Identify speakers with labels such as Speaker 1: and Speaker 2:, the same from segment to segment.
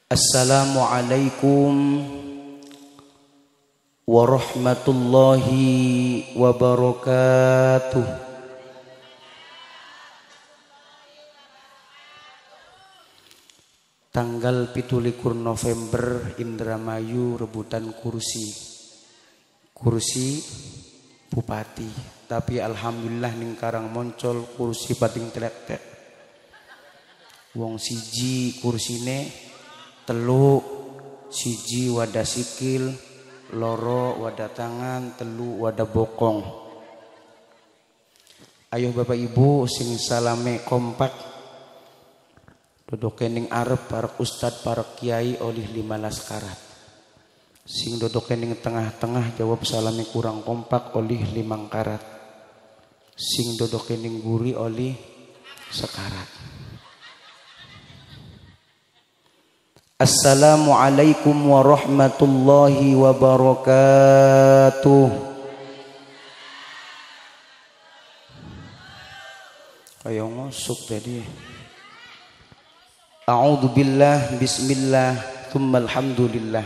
Speaker 1: Assalamualaikum warahmatullahi wabarakatuh. Tanggal 17 November Indramayu rebutan kursi bupati, tapi alhamdulillah ning Karang Moncol kursi pating telek-telek. Wong siji kursine telu, siji wadah sikil, loro wadah tangan, telu wadah bokong. Ayo Bapak Ibu sing salame kompak dodok ning arep para ustad para kiai oleh 15 karat. Sing dodok ning tengah-tengah jawab salame kurang kompak oleh 5 karat. Sing dodok ning guri oleh sekarat. Assalamualaikum warahmatullahi wabarakatuh. Kayak ngosok tadi. A'udzu billah, bismillah, tsumma alhamdulillah.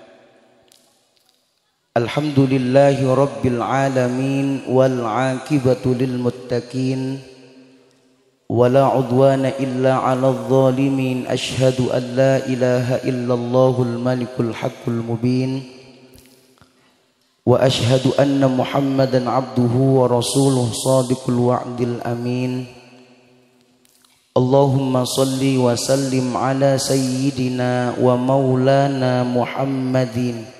Speaker 1: Alhamdulillahi rabbil alamin wal 'aqibatu lil muttaqin. ولا عدوان إلا على الظالمين أشهد أن لا إله إلا الله الملك الحق المبين وأشهد أن محمدا عبده ورسوله صادق الوعد الأمين اللهم صل وسلم على سيدنا ومولانا محمد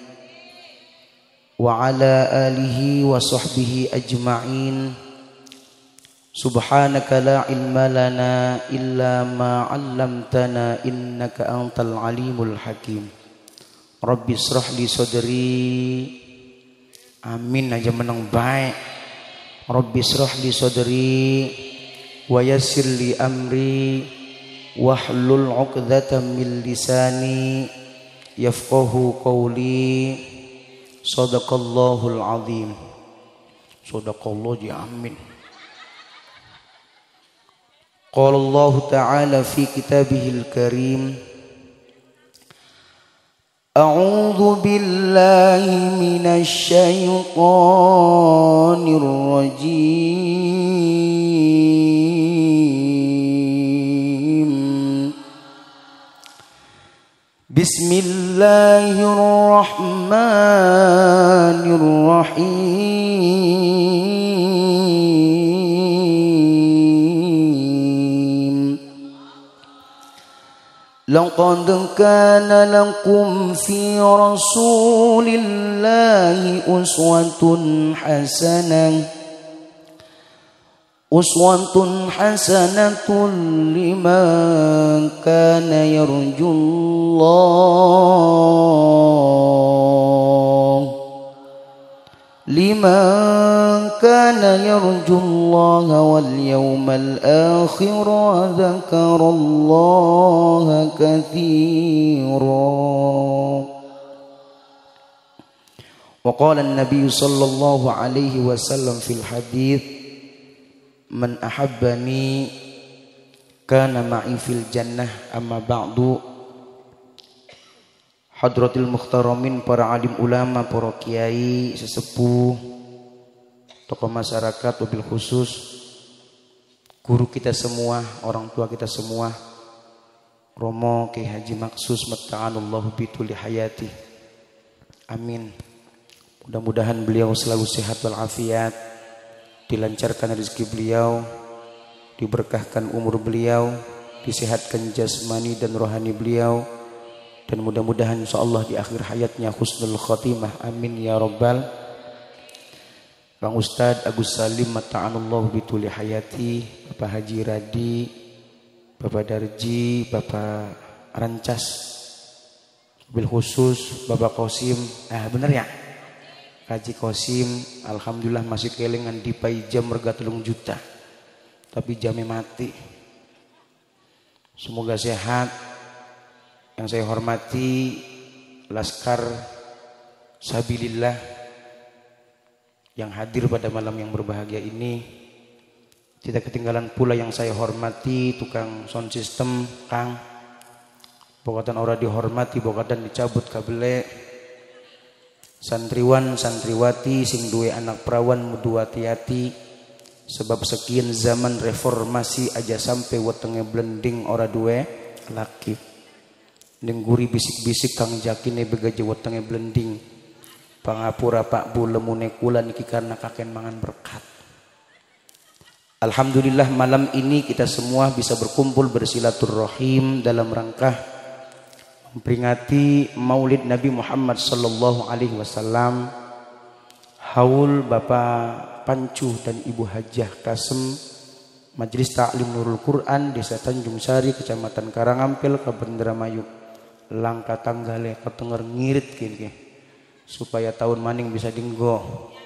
Speaker 1: وعلى آله وصحبه أجمعين Subhanaka la ilma lana illa ma 'allamtana innaka antal alimul hakim. Rabbi shrah li sadri. Amin aja menang baik. Rabbi shrah li sadri wa yassir li amri wahlul 'uqdatam min lisani yafqahu qawli. Shadaqallahul azim. Shadaqallahu ji amin. Qala Allah Ta'ala fi kitabihil karim A'udzu billahi minasy syaithanir rajim Bismillahirrahmanirrahim لقد كان لكم في رسول الله أسوة حسنة لمن كان يرجو الله واليوم الآخر وذكر الله كثيرا وقال النبي صلى الله عليه وسلم في الحديث من أحبني كان معي في الجنة أما بعد Hadratil Mukhtaramin, para alim ulama, para kiai, sesepuh, tokoh masyarakat, wabil khusus guru kita semua, orang tua kita semua, Romo Kiai Haji Maksus matta'anallahu bituli hayati. Amin. Mudah-mudahan beliau selalu sehat walafiat, dilancarkan rezeki beliau, diberkahkan umur beliau, disehatkan jasmani dan rohani beliau, dan mudah-mudahan insyaallah di akhir hayatnya husnul khotimah. Amin ya rabbal. Bang Ustad Agus Salim matta'anallahu bituli hayati, Bapak Haji Radi, Bapak Darji, Bapak Rancas, bil khusus Bapak Kosim. Bener ya, Haji Kosim, alhamdulillah masih kelingan dipai jam rega 3 juta, tapi jamnya mati. Semoga sehat. Yang saya hormati Laskar Sabilillah yang hadir pada malam yang berbahagia ini. Tidak ketinggalan pula yang saya hormati tukang sound system Kang, bokatan ora dihormati, bokatan dicabut kabele. Santriwan santriwati sing duwe anak perawan mudu hati-hati, sebab sekian zaman reformasi aja sampai wetenge blending ora duwe laki. Nengguri bisik-bisik Kang Jakine begaje wetenge blending. Pangapura Pak Bu lemune kula niki karena kaken mangan berkat. Alhamdulillah malam ini kita semua bisa berkumpul bersilaturahim dalam rangka memperingati Maulid Nabi Muhammad sallallahu alaihi wasallam. Haul Bapak Pancu dan Ibu Hajah Kasem Majelis Ta'lim Nurul Quran Desa Tanjung Sari Kecamatan Karangampil Kabupaten Indramayu. Langkah tanggale ketenger ngirit kini supaya tahun maning bisa dinggo.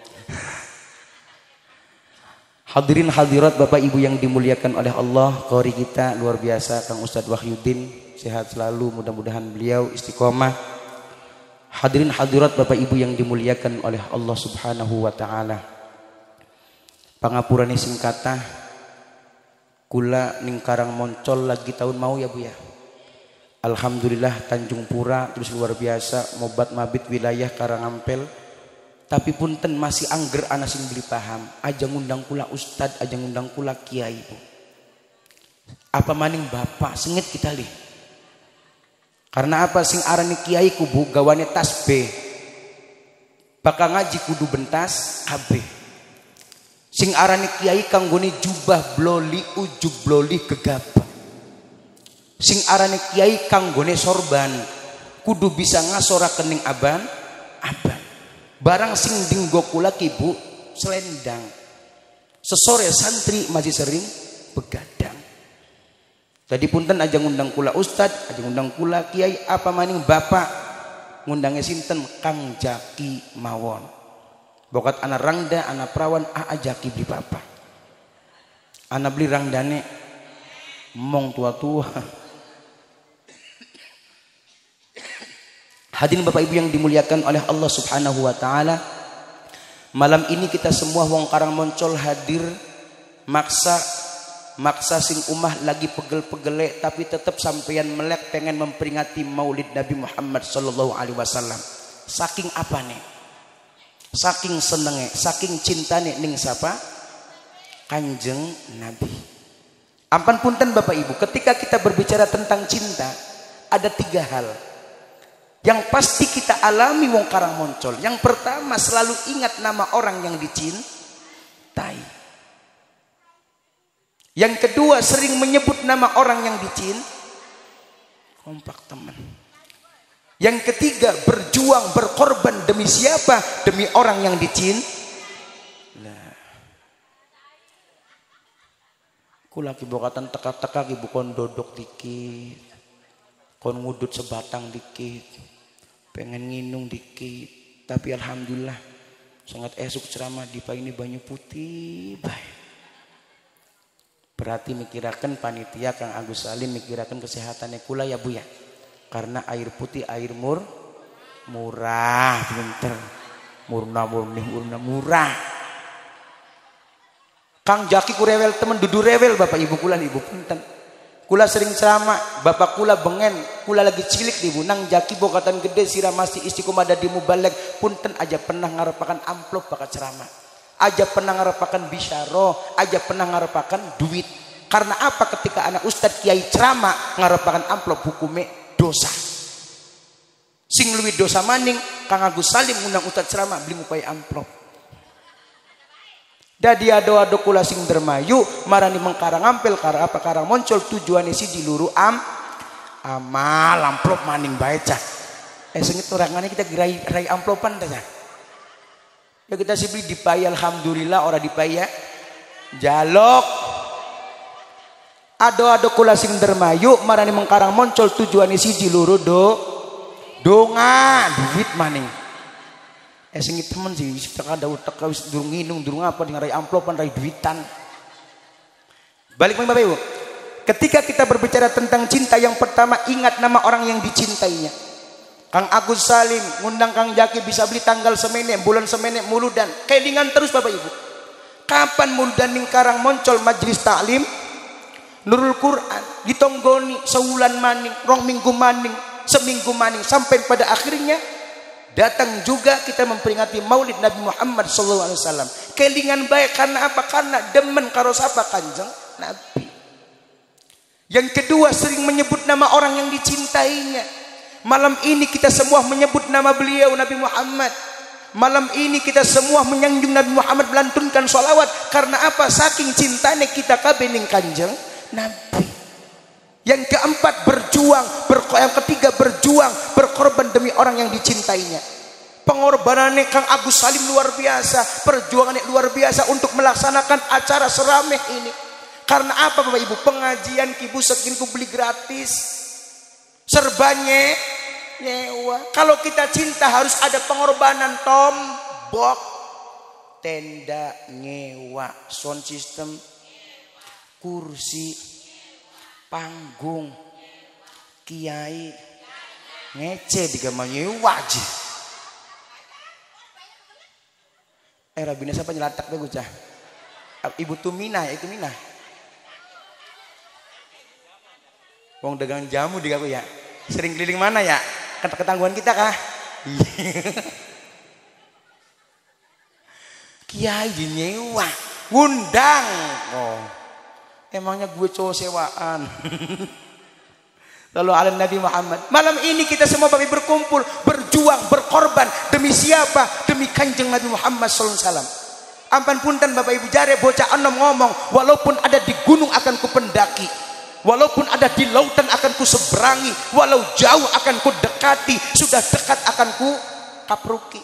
Speaker 1: Hadirin hadirat Bapak Ibu yang dimuliakan oleh Allah, qori kita luar biasa Kang Ustadz Wahyudin, sehat selalu, mudah-mudahan beliau istiqomah. Hadirin hadirat Bapak Ibu yang dimuliakan oleh Allah Subhanahu wa taala. Pangapurane sing kathah kula ning Karang Moncol lagi tahun mau ya Bu ya. Alhamdulillah Tanjung Pura terus luar biasa mobat mabit wilayah Karangampel. Tapi punten masih angger ana sing beli paham. Aja ngundang kula ustad, aja ngundang kula kiai Bu. Apa maning bapak sengit kita li. Karena apa sing arani kiai kubu gawane tasbih. Bakal ngaji kudu bentas kabeh. Sing arani kiai kanggone jubah bloli ujub bloli gegabah. Sing arani kiai kanggone sorban kudu bisa ngasora kening aban. Barang sing dinggo kula kibu selendang. Sesore santri masih sering begadang. Jadi punten aja ngundang kula ustad, aja ngundang kula kiai, apa maning bapak ngundangnya sinten Kang Jaki mawon. Bokat anak rangda, anak perawan, Jaki beli bapak. Anak beli rangdane mong tua-tua. Hadirin Bapak Ibu yang dimuliakan oleh Allah Subhanahu wa taala. Malam ini kita semua wong Karang Moncol hadir maksa sing umah lagi pegel-pegele tapi tetap sampeyan melek pengen memperingati Maulid Nabi Muhammad sallallahu alaihi wasallam. Saking apa nih? Saking senenge, saking cintane ning sapa? Kanjeng Nabi. Ampun punten Bapak Ibu, ketika kita berbicara tentang cinta ada 3 hal yang pasti kita alami wong Karang Moncol. Yang pertama, selalu ingat nama orang yang dicintai. Yang kedua, sering menyebut nama orang yang kompak teman. Yang ketiga, berjuang berkorban demi siapa? Demi orang yang Nah. Kula ki bokatan teka-teka ki bukan dodok dikit. Kon ngudut sebatang dikit, pengen nginung dikit, tapi alhamdulillah sangat esuk ceramah di ini banyu putih baik. Berarti mikirakan panitia Kang Agus Salim, mikirakan kesehatannya kula ya Bu ya, karena air putih air murah, pinter, murah. Kang Jaki ku rewel temen dudu rewel Bapak Ibu kula Ibu punten. Kula sering ceramah, bapak kula bengen, kula lagi cilik di Bu, nang Jaki bokatan gede sira masih istiqomah ada di mubalek, punten aja pernah ngarepakan amplop bakat ceramah. Aja pernah ngarepakan bisyaro, aja pernah ngarepakan duit. Karena apa? Ketika anak ustad kiai ceramah ngarepakan amplop hukume dosa. Sing luwih dosa maning Kang Agus Salim ngundang ustad ceramah beli ngupai amplop. Dadi ado-ado kula sing dermayu marani mengkarang ampel karang apa Karang Moncol tujuannya siji luru amal amplop maning baca. Sengit orangane kita rai amplopan ta. Ya kita sih beli dipaya alhamdulillah ora dipaya jalok. Ado-ado kula sing dermayu marani mengkarang Moncol tujuannya siji luru donga duit maning. Sengit temen sih teka wis durung nginung durung apa dengan rai amplopan rai duitan. Balik Bapak Ibu. Ketika kita berbicara tentang cinta, yang pertama ingat nama orang yang dicintainya. Kang Agus Salim ngundang Kang Jaki bisa beli tanggal semene, bulan semene muludan. Kelingan terus Bapak Ibu. Kapan muludan ning Karang Moncol Majelis Ta'lim Nurul Quran ditonggoni sewulan maning, rong minggu maning, seminggu maning, sampai pada akhirnya datang juga kita memperingati Maulid Nabi Muhammad SAW. Kelingan baik karena apa? Karena demen karo sapa Kanjeng Nabi. Yang kedua, sering menyebut nama orang yang dicintainya. Malam ini kita semua menyebut nama beliau Nabi Muhammad. Malam ini kita semua menyanjung Nabi Muhammad, melantunkan sholawat. Karena apa? Saking cintanya kita kabening Kanjeng Nabi. Yang keempat, berjuang. Yang ketiga, berjuang, berkorban demi orang yang dicintainya. Pengorbanannya Kang Agus Salim luar biasa, perjuangannya luar biasa untuk melaksanakan acara serameh ini. Karena apa Bapak Ibu? Pengajian kibu sekin ku beli gratis, serbanya nyewa. Kalau kita cinta harus ada pengorbanan, tombok, tenda nyewa, sound system, kursi, panggung, kiai ngece digamanya wajib. Rabina siapa nyelatak deh cah? Ibu Tumina ya, itu Mina. Wong dagang jamu di aku ya. Sering keliling mana ya? Ketangguhan kita kah? Kiai nyewa, ngundang. Oh. Emangnya gue cowok sewaan. Lalu ala Nabi Muhammad. Malam ini kita semua Bapak berkumpul, berjuang, berkorban demi siapa? Demi Kanjeng Nabi Muhammad SAW. Ampan punten Bapak Ibu, jare bocah enom ngomong, walaupun ada di gunung akan kupendaki, walaupun ada di lautan akan ku seberangi, walau jauh akan ku dekati, sudah dekat akan ku kapruki.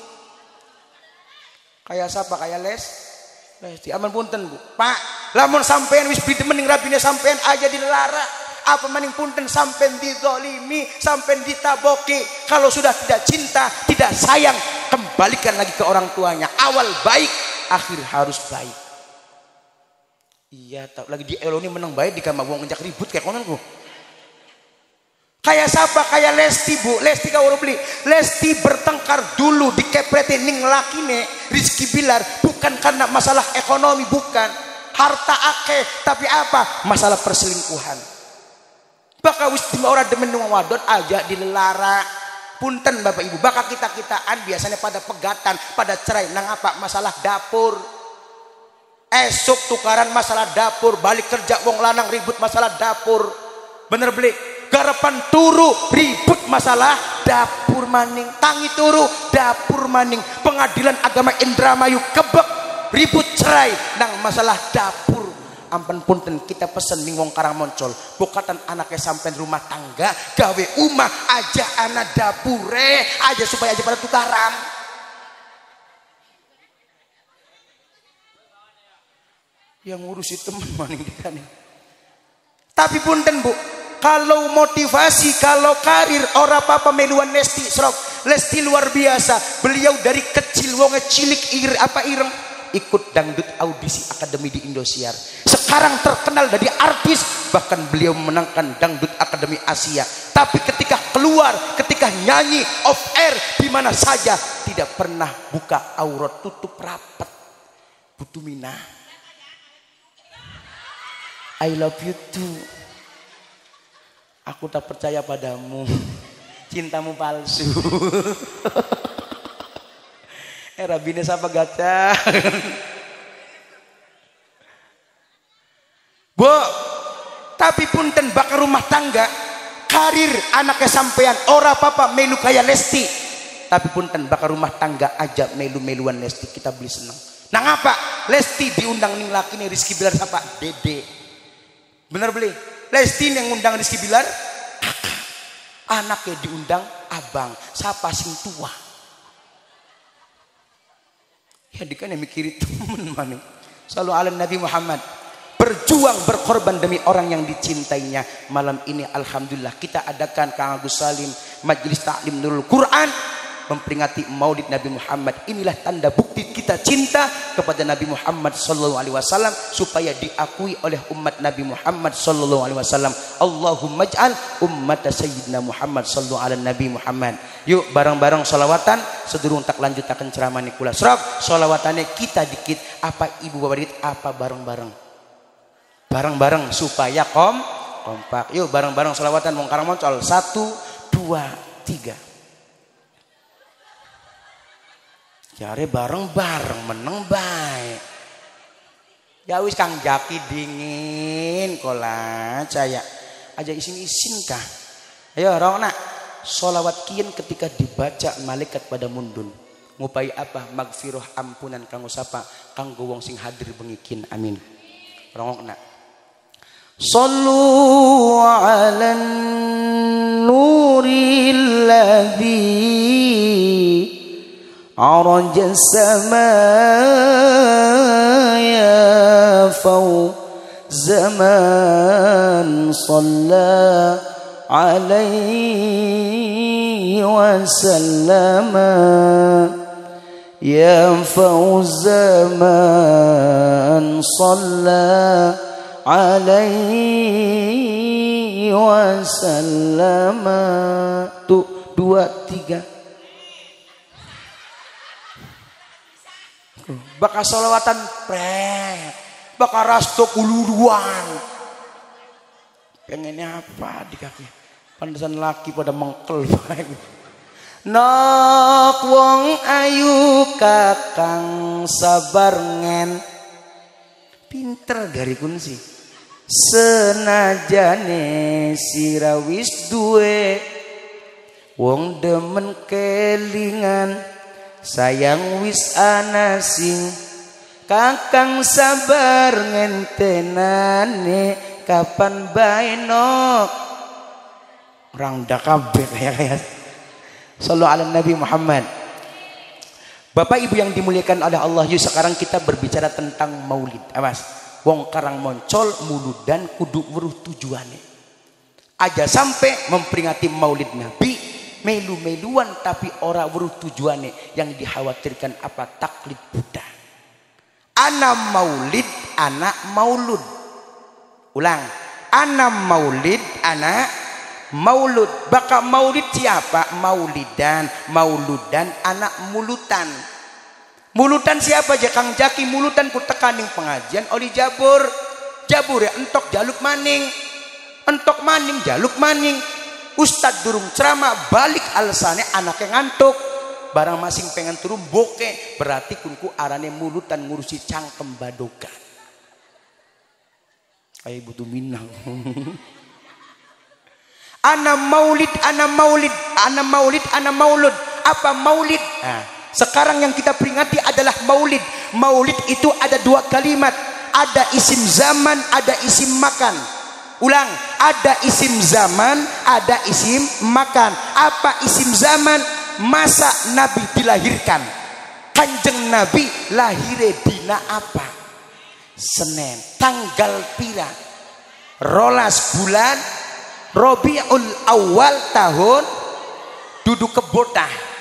Speaker 1: Kayak siapa? Kayak Lesti. Aman punten Bu. Pak, lamun sampean wis bidemening rabine sampean aja dilara. Apa maning punten sampean dizolimi, sampean ditaboki. Kalau sudah tidak cinta, tidak sayang, kembalikan lagi ke orang tuanya. Awal baik, akhir harus baik. Iya, tahu lagi di eloni menang baik di kamar wong ngejak ribut kayak kononku. Kayak siapa? Kayak Lesti Bu. Lesti kau beli. Lesti bertengkar dulu dikepretin ning lakine Rizky Bilar, bukan karena masalah ekonomi, bukan harta akeh, tapi apa? Masalah perselingkuhan. Baka wis di ora demen wong wadon aja dilelara. Punten Bapak Ibu, baka kita-kitaan biasanya pada pegatan, pada cerai nang apa? Masalah dapur. Esok tukaran masalah dapur, balik kerja wong lanang ribut masalah dapur. Bener beli? Garapan turu ribut masalah dapur maning, tangi turu dapur maning. Pengadilan Agama Indramayu kebek ribut cerai nang masalah dapur. Ampun punten, kita pesen ning wong Karangmoncol, bokatan anaknya sampean rumah tangga gawe umah aja anak dapure aja supaya aja pada tukaran. Yang ngurusi temen maning kita nih. Tapi punten Bu, kalau motivasi, kalau karir, ora apa-apa meluan Lesti Srok. Lesti luar biasa. Beliau dari kecil wonge cilik ireng ikut dangdut audisi akademi di Indosiar. Sekarang terkenal dari artis, bahkan beliau memenangkan dangdut akademi Asia. Tapi ketika keluar, ketika nyanyi off air di mana saja, tidak pernah buka aurat, tutup rapat. Butuh Mina, I love you too. Aku tak percaya padamu, cintamu palsu. Rabine siapa gaca? Bu, tapi punten bakal rumah tangga, karir anaknya sampean ora apa-apa melu kayak Lesti. Tapi punten bakal rumah tangga aja melu-meluan Lesti, kita beli seneng. Nah ngapa? Lesti diundang ning laki nih Rizky Bilar siapa? Dede. Bener beli? Lesti yang ngundang Rizky Bilar kakak. Anaknya diundang abang. Siapa sing tua? Ya dikan yang mikirin temen mana. Selalu ala Nabi Muhammad. Berjuang, berkorban demi orang yang dicintainya. Malam ini alhamdulillah kita adakan Kang Agus Salim Majelis Taklim Nurul Quran memperingati Maulid Nabi Muhammad. Inilah tanda bukti kita cinta kepada Nabi Muhammad sallallahu alaihi wasallam supaya diakui oleh umat Nabi Muhammad sallallahu alaihi wasallam. Allahumma ij'al ummat sayyidina Muhammad sallallahu alaihi Nabi Muhammad. Yuk bareng-bareng sholawatan sedurung tak lanjutakan ceramah nikula srok. Sholawatannya kita dikit, apa ibu bapak dikit, apa bareng-bareng. bareng-bareng supaya kompak. Yuk bareng-bareng selawatan wong karang moncol. 1, 2, 3. Jare bareng-bareng meneng bae. Ya wis Kang Jaki dingin kola caya. Aja isin-isin kah? Ayo rong nak. Sholawat kian ketika dibaca malaikat pada mundun. Ngupai apa? Magfirah ampunan kanggo sapa? Kanggo wong sing hadir bengikin. Amin. Rong nak. Sallu ala nuril ladzi araja samaya faw zaman salla alaihi wasallam ya faw zaman salla alaihi wasallam. Tuh 2, 3. Bakal sholawatan pret, bakal rasto kululuan. Pengennya apa di kaki? Pantesan laki pada mengkel bae. Nok wong ayu kakang sabar ngen. Pinter gari kunci. Senajane sira wis duwe wong demen kelingan, sayang wis ana sing kakang sabar ngentenane kapan bae nok. Orang dak kabeh kayak sallu ala Nabi Muhammad. Bapak Ibu yang dimuliakan oleh Allah, yuk sekarang kita berbicara tentang maulid. Awas. Wong karang moncol muludan kudu weruh tujuane. Aja sampai memperingati maulid Nabi melu-meluan tapi ora weruh tujuane. Yang dikhawatirkan apa? Taklid Buddha. Ana maulid, anak maulud. Ulang. Ana maulid, anak maulud. Baka maulid siapa? Maulidan, mauludan, anak mulutan. Mulutan siapa aja Kang Jaki? Mulutan ku tekaning pengajian oli jabur. Jabur ya entok jaluk maning. Entok maning jaluk maning. Ustad durung ceramah balik alasane anaknya ngantuk. Barang masing pengen turun boke. Berarti kunku arane mulutan ngurusi cangkem badoga. Kayak butuh minang. Ana maulid, ana maulid, ana maulid, ana maulud. Apa maulid? Nah, sekarang yang kita peringati adalah maulid. Maulid itu ada 2 kalimat. Ada isim zaman, ada isim makan. Ulang, ada isim zaman, ada isim makan. Apa isim zaman? Masa Nabi dilahirkan. Kanjeng Nabi lahir dina apa? Senin. Tanggal pira? 12 bulan Rabiul Awal tahun duduk kebotah.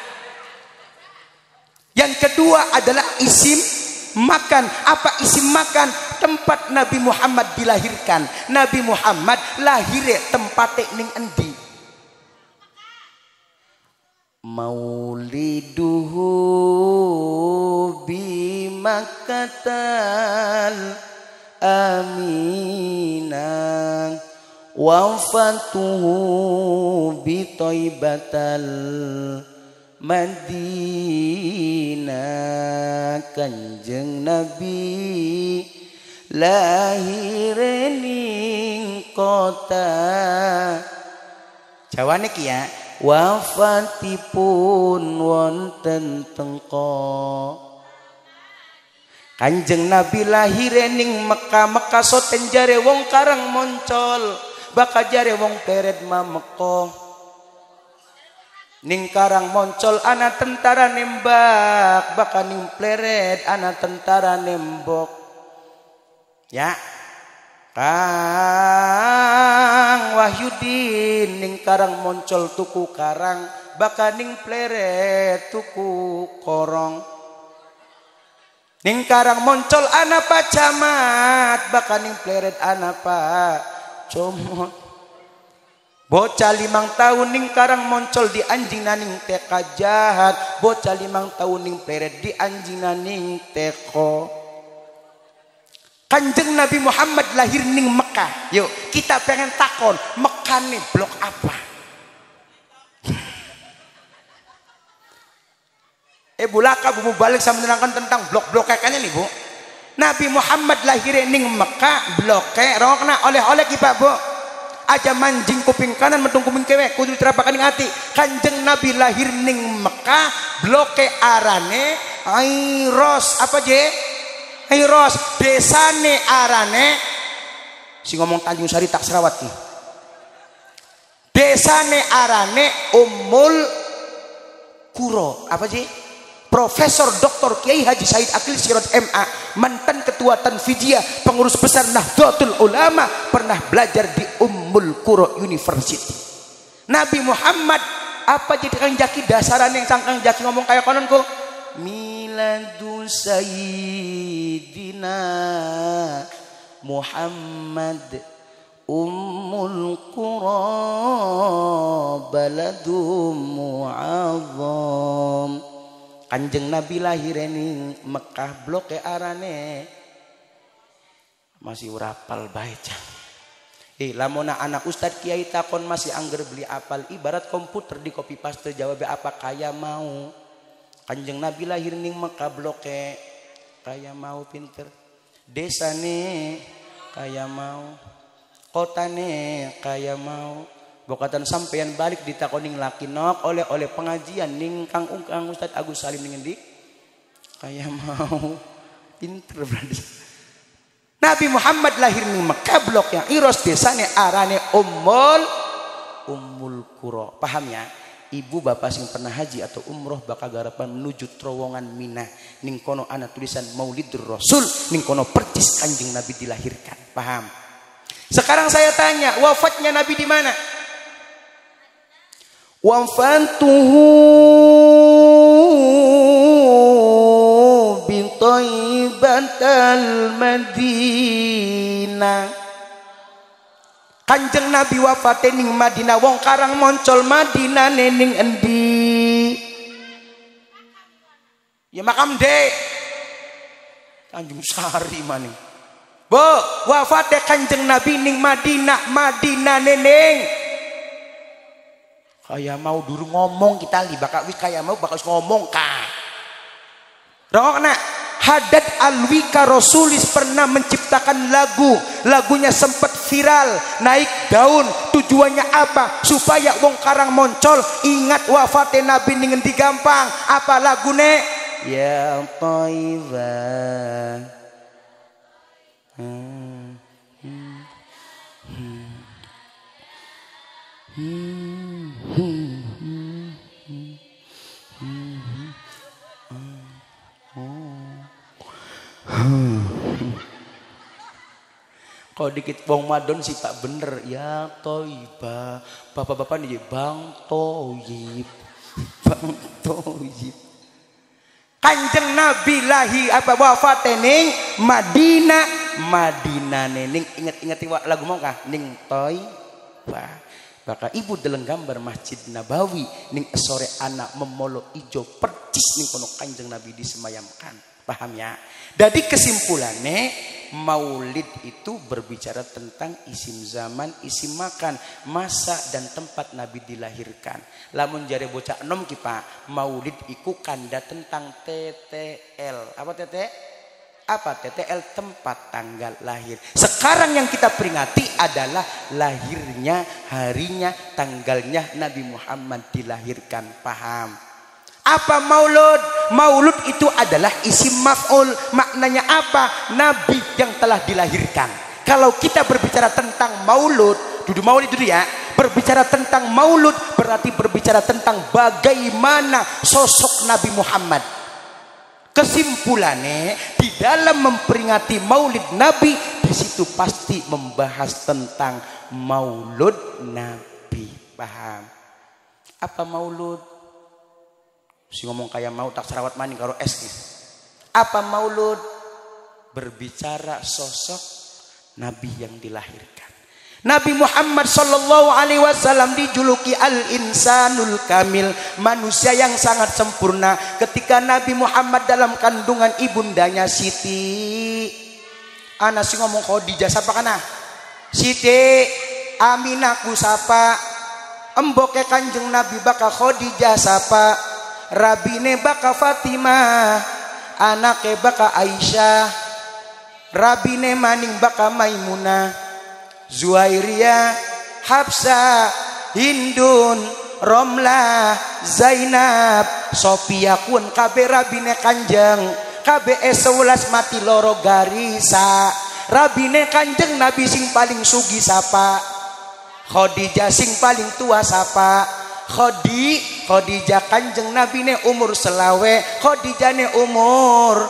Speaker 1: Yang kedua adalah isim makan. Apa isim makan? Tempat Nabi Muhammad dilahirkan. Nabi Muhammad lahir tempatnya ning endi? Mauliduhu bi Makkatal aminah wafatuhu bi Thaibatal Madinah. Kanjeng Nabi lahir ning kota Jawane ki ya, wafatipun wonten tengko. Kanjeng Nabi lahir ning Mekah. Mekah soten jare wong karang moncol, baka jare wong peret mameko. Ning karang moncol ana tentara nembak, baka ning pleret ana tentara nembok. Ya. Kang Wahyudin ning karang moncol tuku karang, baka ning pleret tuku korong. Ning karang moncol ana Pak Camat, baka ning pleret ana Pak Comot. Bocah 5 tahun ning karang moncol di anjing naning teka jahat. Bocah 5 tahun ning pleret di anjing naning teko. Kanjeng Nabi Muhammad lahir ning Mekah. Yuk, kita pengen takon, Mekah nih blok apa? Bulaka Bu balik saya menerangkan tentang blok-blok kayaknya nih Bu. Nabi Muhammad lahir ning Mekah blok kayak rokna oleh-oleh ki Pak Bu. Aja manjing kuping kanan mentung kuping kewek kudu terapakan ning ati. Kanjeng Nabi lahir ning Mekah blok arane Airos apa je? Airos desane arane si ngomong Tanjung Sari tak serawat nih. Desane arane Ummul Qura apa je? Profesor Dr. Kiai Haji Said Akil Sirot MA, mantan ketua Tanfidiyah, pengurus besar Nahdlatul Ulama, pernah belajar di Ummul Qura University. Nabi Muhammad apa jadi kang jaki dasaran yang sangkang jaki ngomong kayak konon kok miladu sayyidina Muhammad Ummul Qura baladum mu'azzam. Kanjeng Nabi lahir ning Mekah blok arane masih urapal baca. Lamona anak Ustadz Kiai takon masih angger beli apal ibarat komputer di copy paste jawab apa kaya mau. Kanjeng Nabi lahir ning Mekah blok kaya mau pinter. Desane kaya mau. Kotane kaya mau. Bokatan sampeyan balik ditakoning laki nok oleh pengajian ning Kang Ustaz Agus Salim ning endi kaya mau pinter berarti. Nabi Muhammad lahir ning Mekah blok yang Iros desane arane Ummul Qura. Paham ya? Ibu bapak sing pernah haji atau umroh bakal garapan menuju terowongan Mina ning kono ana tulisan Maulidur Rasul ning kono percis Kanjeng Nabi dilahirkan. Paham? Sekarang saya tanya, wafatnya Nabi di mana? Wafatuhu bi Thaibatal Madinah. Kanjeng Nabi wafate ning Madinah. Wong karang moncol Madinah ning endi? Ya makam dek Tanjung Sari maning. Bo, wafate Kanjeng Nabi ning Madinah. Madinah neneng kaya mau dulu ngomong kita li bakal wis kaya mau bakal ngomong ka. Rokna Haddad Alwika Rasulis pernah menciptakan lagu. Lagunya sempat viral, naik daun. Tujuannya apa? Supaya wong karang moncol ingat wafatnya Nabi ning endi gampang. Apa lagune? Ya Thaibah. Kalau dikit wong madon sih tak bener ya Thaibah. Bapak-bapak nih Bang Thoyib. Bang Thoyib. Kanjeng Nabi lahir apa wafat ning Madinah. Madinah ning inget-inget lagu mau kah ning Thaibah. Maka ibu dalam gambar Masjid Nabawi ning sore anak memolo ijo percis ning kono Kanjeng Nabi disemayamkan. Paham ya? Jadi kesimpulannya Maulid itu berbicara tentang isim zaman, isim makan, masa dan tempat Nabi dilahirkan. Lamun jare bocah enom ki Pak, Maulid iku kanda tentang TTL. Apa TT? Apa TTL? Tempat tanggal lahir. Sekarang yang kita peringati adalah lahirnya, harinya, tanggalnya Nabi Muhammad dilahirkan. Paham? Apa maulud? Maulud itu adalah isim maf'ul. Maknanya apa? Nabi yang telah dilahirkan. Kalau kita berbicara tentang maulud, duduk maulid dulu ya. Berbicara tentang maulud berarti berbicara tentang bagaimana sosok Nabi Muhammad. Kesimpulannya di dalam memperingati maulid Nabi di situ pasti membahas tentang maulud Nabi. Paham? Apa maulud? Si ngomong kayak mau tak serawat maning karo es nih. Apa maulud? Berbicara sosok Nabi yang dilahirkan. Nabi Muhammad sallallahu alaihi wasallam dijuluki al-insanul kamil, manusia yang sangat sempurna. Ketika Nabi Muhammad dalam kandungan ibundanya Siti Ana sing ngomong Khadijah sapa kana? Siti Aminah ku sapa? Emboke Kanjeng Nabi baka Khadijah sapa? Rabine baka Fatimah, anake baka Aisyah, rabine maning baka Maimunah, Zuhairiyah, Hafsah, Hindun, Romlah, Zainab, Sofia kun kabeh rabine Kanjeng, kabeh 11 mati loro garisa. Rabine Kanjeng Nabi sing paling sugi sapa? Khadijah sing paling tua sapa? Khadijah Kanjeng Nabi ne umur selawe, Khadijah ne umur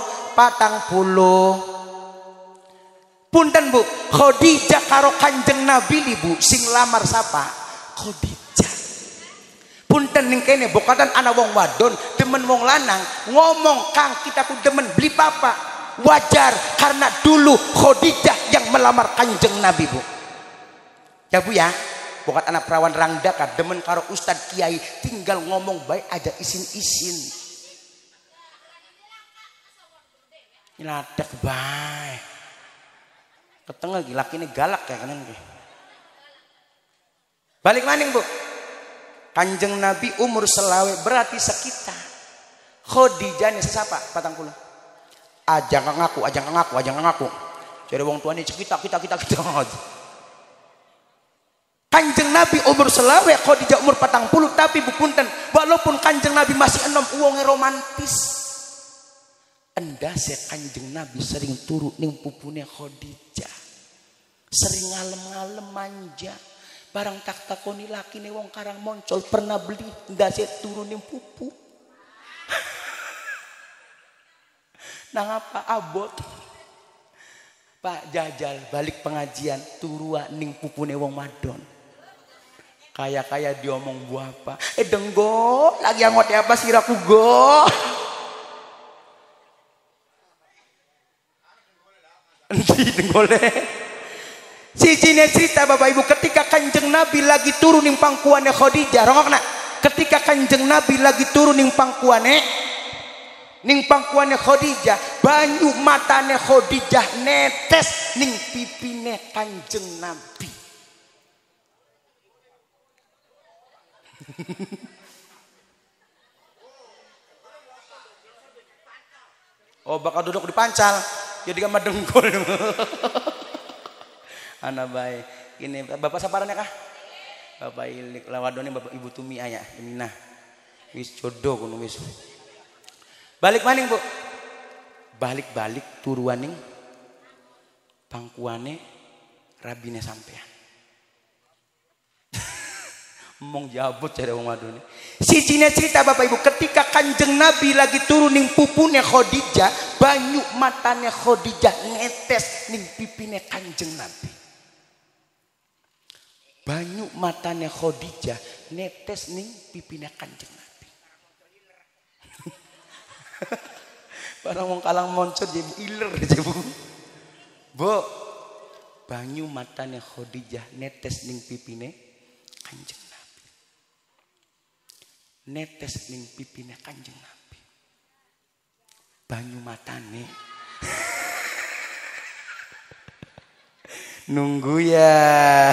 Speaker 1: 40. Punten Bu, Khadijah karo Kanjeng Nabi li Bu sing lamar sapa? Khadijah. Punten ning kene bokatan ana wong wadon demen wong lanang ngomong Kang kita ku demen beli papa. Wajar karena dulu Khadijah yang melamar Kanjeng Nabi Bu. Ya Bu ya. Bukan anak perawan rangdaka demen karo Ustad Kiai tinggal ngomong baik aja isin-isin. Nyadak baik. Ketengah laki ini galak ya kanan. Balik maning Bu. Kanjeng Nabi umur selawe berarti sekitar. Khadijah ini siapa? Patang puluh. Aja ngaku. Jadi wong tuane kita. Kanjeng Nabi umur selawe, Khadijah umur 40, tapi bupunten walaupun Kanjeng Nabi masih enom uangnya romantis. Endase Kanjeng Nabi sering turu ning pupune Khadijah. Sering ngalem-ngalem manja. Barang tak takoni lakine wong Karang Moncol pernah beli endase turu ning pupu. Nang apa abot? Pak jajal balik pengajian turu ning pupune wong madon. Kaya diomong buah apa? Denggo lagi angote apa siraku go? Enti denggole. Sijine cerita Bapak Ibu ketika Kanjeng Nabi lagi turun ning pangkuane Khadijah, rongokna. Ketika Kanjeng Nabi lagi turun ning pangkuane Khadijah, banyu matane Khadijah netes ning pipine Kanjeng Nabi. Oh bakal duduk di pancal jadi gak madengkul. Anak baik ini bapak saparannya kah? Bapak Ilik lawadone bapak Ibu Tumi aya Minah wis jodoh kuno wis. Balik maning Bu. Balik turuaning pangkuane rabine sampean. Mong jabut cari wong wadone. Sijine cerita Bapak Ibu ketika Kanjeng Nabi lagi turun ning pupune Khadijah, banyu matane Khadijah netes ning pipine Kanjeng Nabi. Banyu matane Khadijah netes ning pipine Kanjeng Nabi. Barang wong Kalang Moncot jadi iler aja Bu. Bu, banyu matane Khadijah netes ning pipine Kanjeng Nabi. Netes ning pipine Kanjeng Nabi. Banyu matane nunggu ya.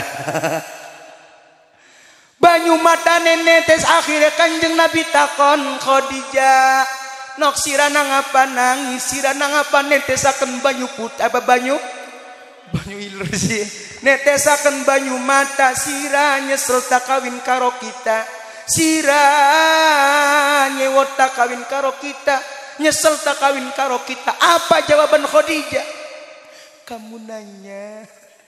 Speaker 1: Banyu matane netes akhirnya Kanjeng Nabi takon Khadijah, nok sirana ngapa nangis, sirana ngapa netesaken banyu putih apa banyu iler sih. Netesaken banyu mata sira nyesel tak kawin karo kita. Sira nyewot tak kawin karo kita, nyesel tak kawin karo kita. Apa jawaban Khadijah? Kamu nanya.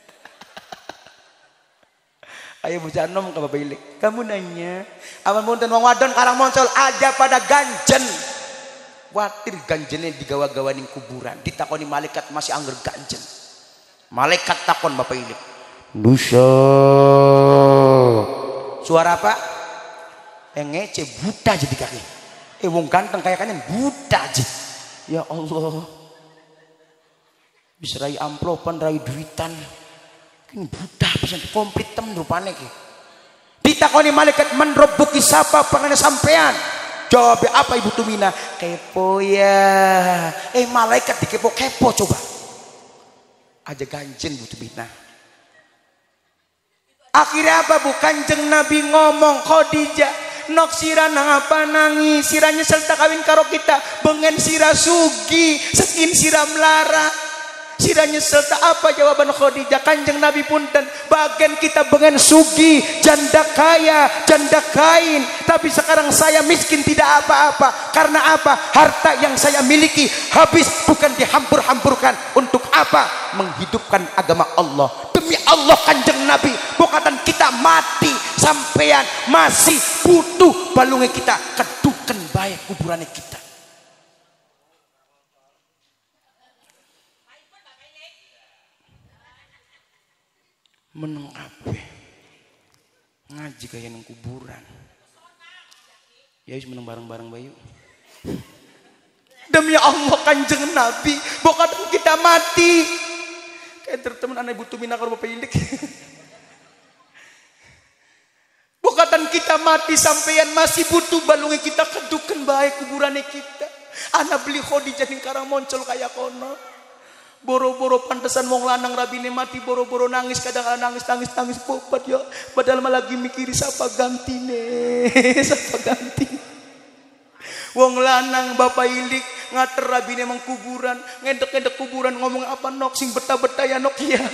Speaker 1: Ayo bocah nom ke Bapak Ilik. Kamu nanya. Aman punten wong wadon Karang Moncol aja pada ganjen. Watir ganjene digawa-gawa ning kuburan. Ditakoni malaikat masih angger ganjen. Malaikat takon Bapak Ilik. Nusa. Suara apa? Ngece buta jadi kaki. Wong ganteng kayak kanyen buta aja. Ya Allah. Bisa rai amplopan, rai duitan. Ini buta bisa komplit temen rupane ki. Ditakoni malaikat menrobuki sapa pangane sampean. Jawab apa Ibu Tumina? Kepo ya. Malaikat dikepo-kepo coba. aja ganjen butuh bina. Akhirnya apa bu? Kanjeng Nabi ngomong, Khadijah nok sira apa nangis, sira nyesel tak kawin karo kita, bengen sira sugi, sekin sira melara, sira nyesel tak apa jawaban Khadijah. Kanjeng Nabi punten, bagian kita bengen sugi, janda kaya, janda kain, tapi sekarang saya miskin tidak apa-apa. Karena apa? Harta yang saya miliki habis, bukan dihampur-hampurkan. Untuk apa? Menghidupkan agama Allah. Demi Allah Kanjeng Nabi, bukan kita mati sampean masih butuh balungnya kita, keduken baik kuburannya kita. Meneng ape ngaji kaya nang kuburan. Ya wis meneng bareng-bareng bayu. Demi Allah Kanjeng Nabi, bukan kita mati. Kayak teman anak butuh mina kalau bapak indik. Bukan kita mati sampeyan masih butuh balungnya kita, keduken baik kuburannya kita. Anak beli Khadijah ning karang moncol kayak kono. Boro-boro pantesan wong lanang rabine mati, boro-boro nangis, kadang nangis popat ya. Padahal malah lagi mikiri siapa gantine, siapa ganti. Wong lanang bapak ilik ngater rabine emang kuburan, ngedek-ngedek kuburan ngomong apa nok sing beta-beta ya nok ya.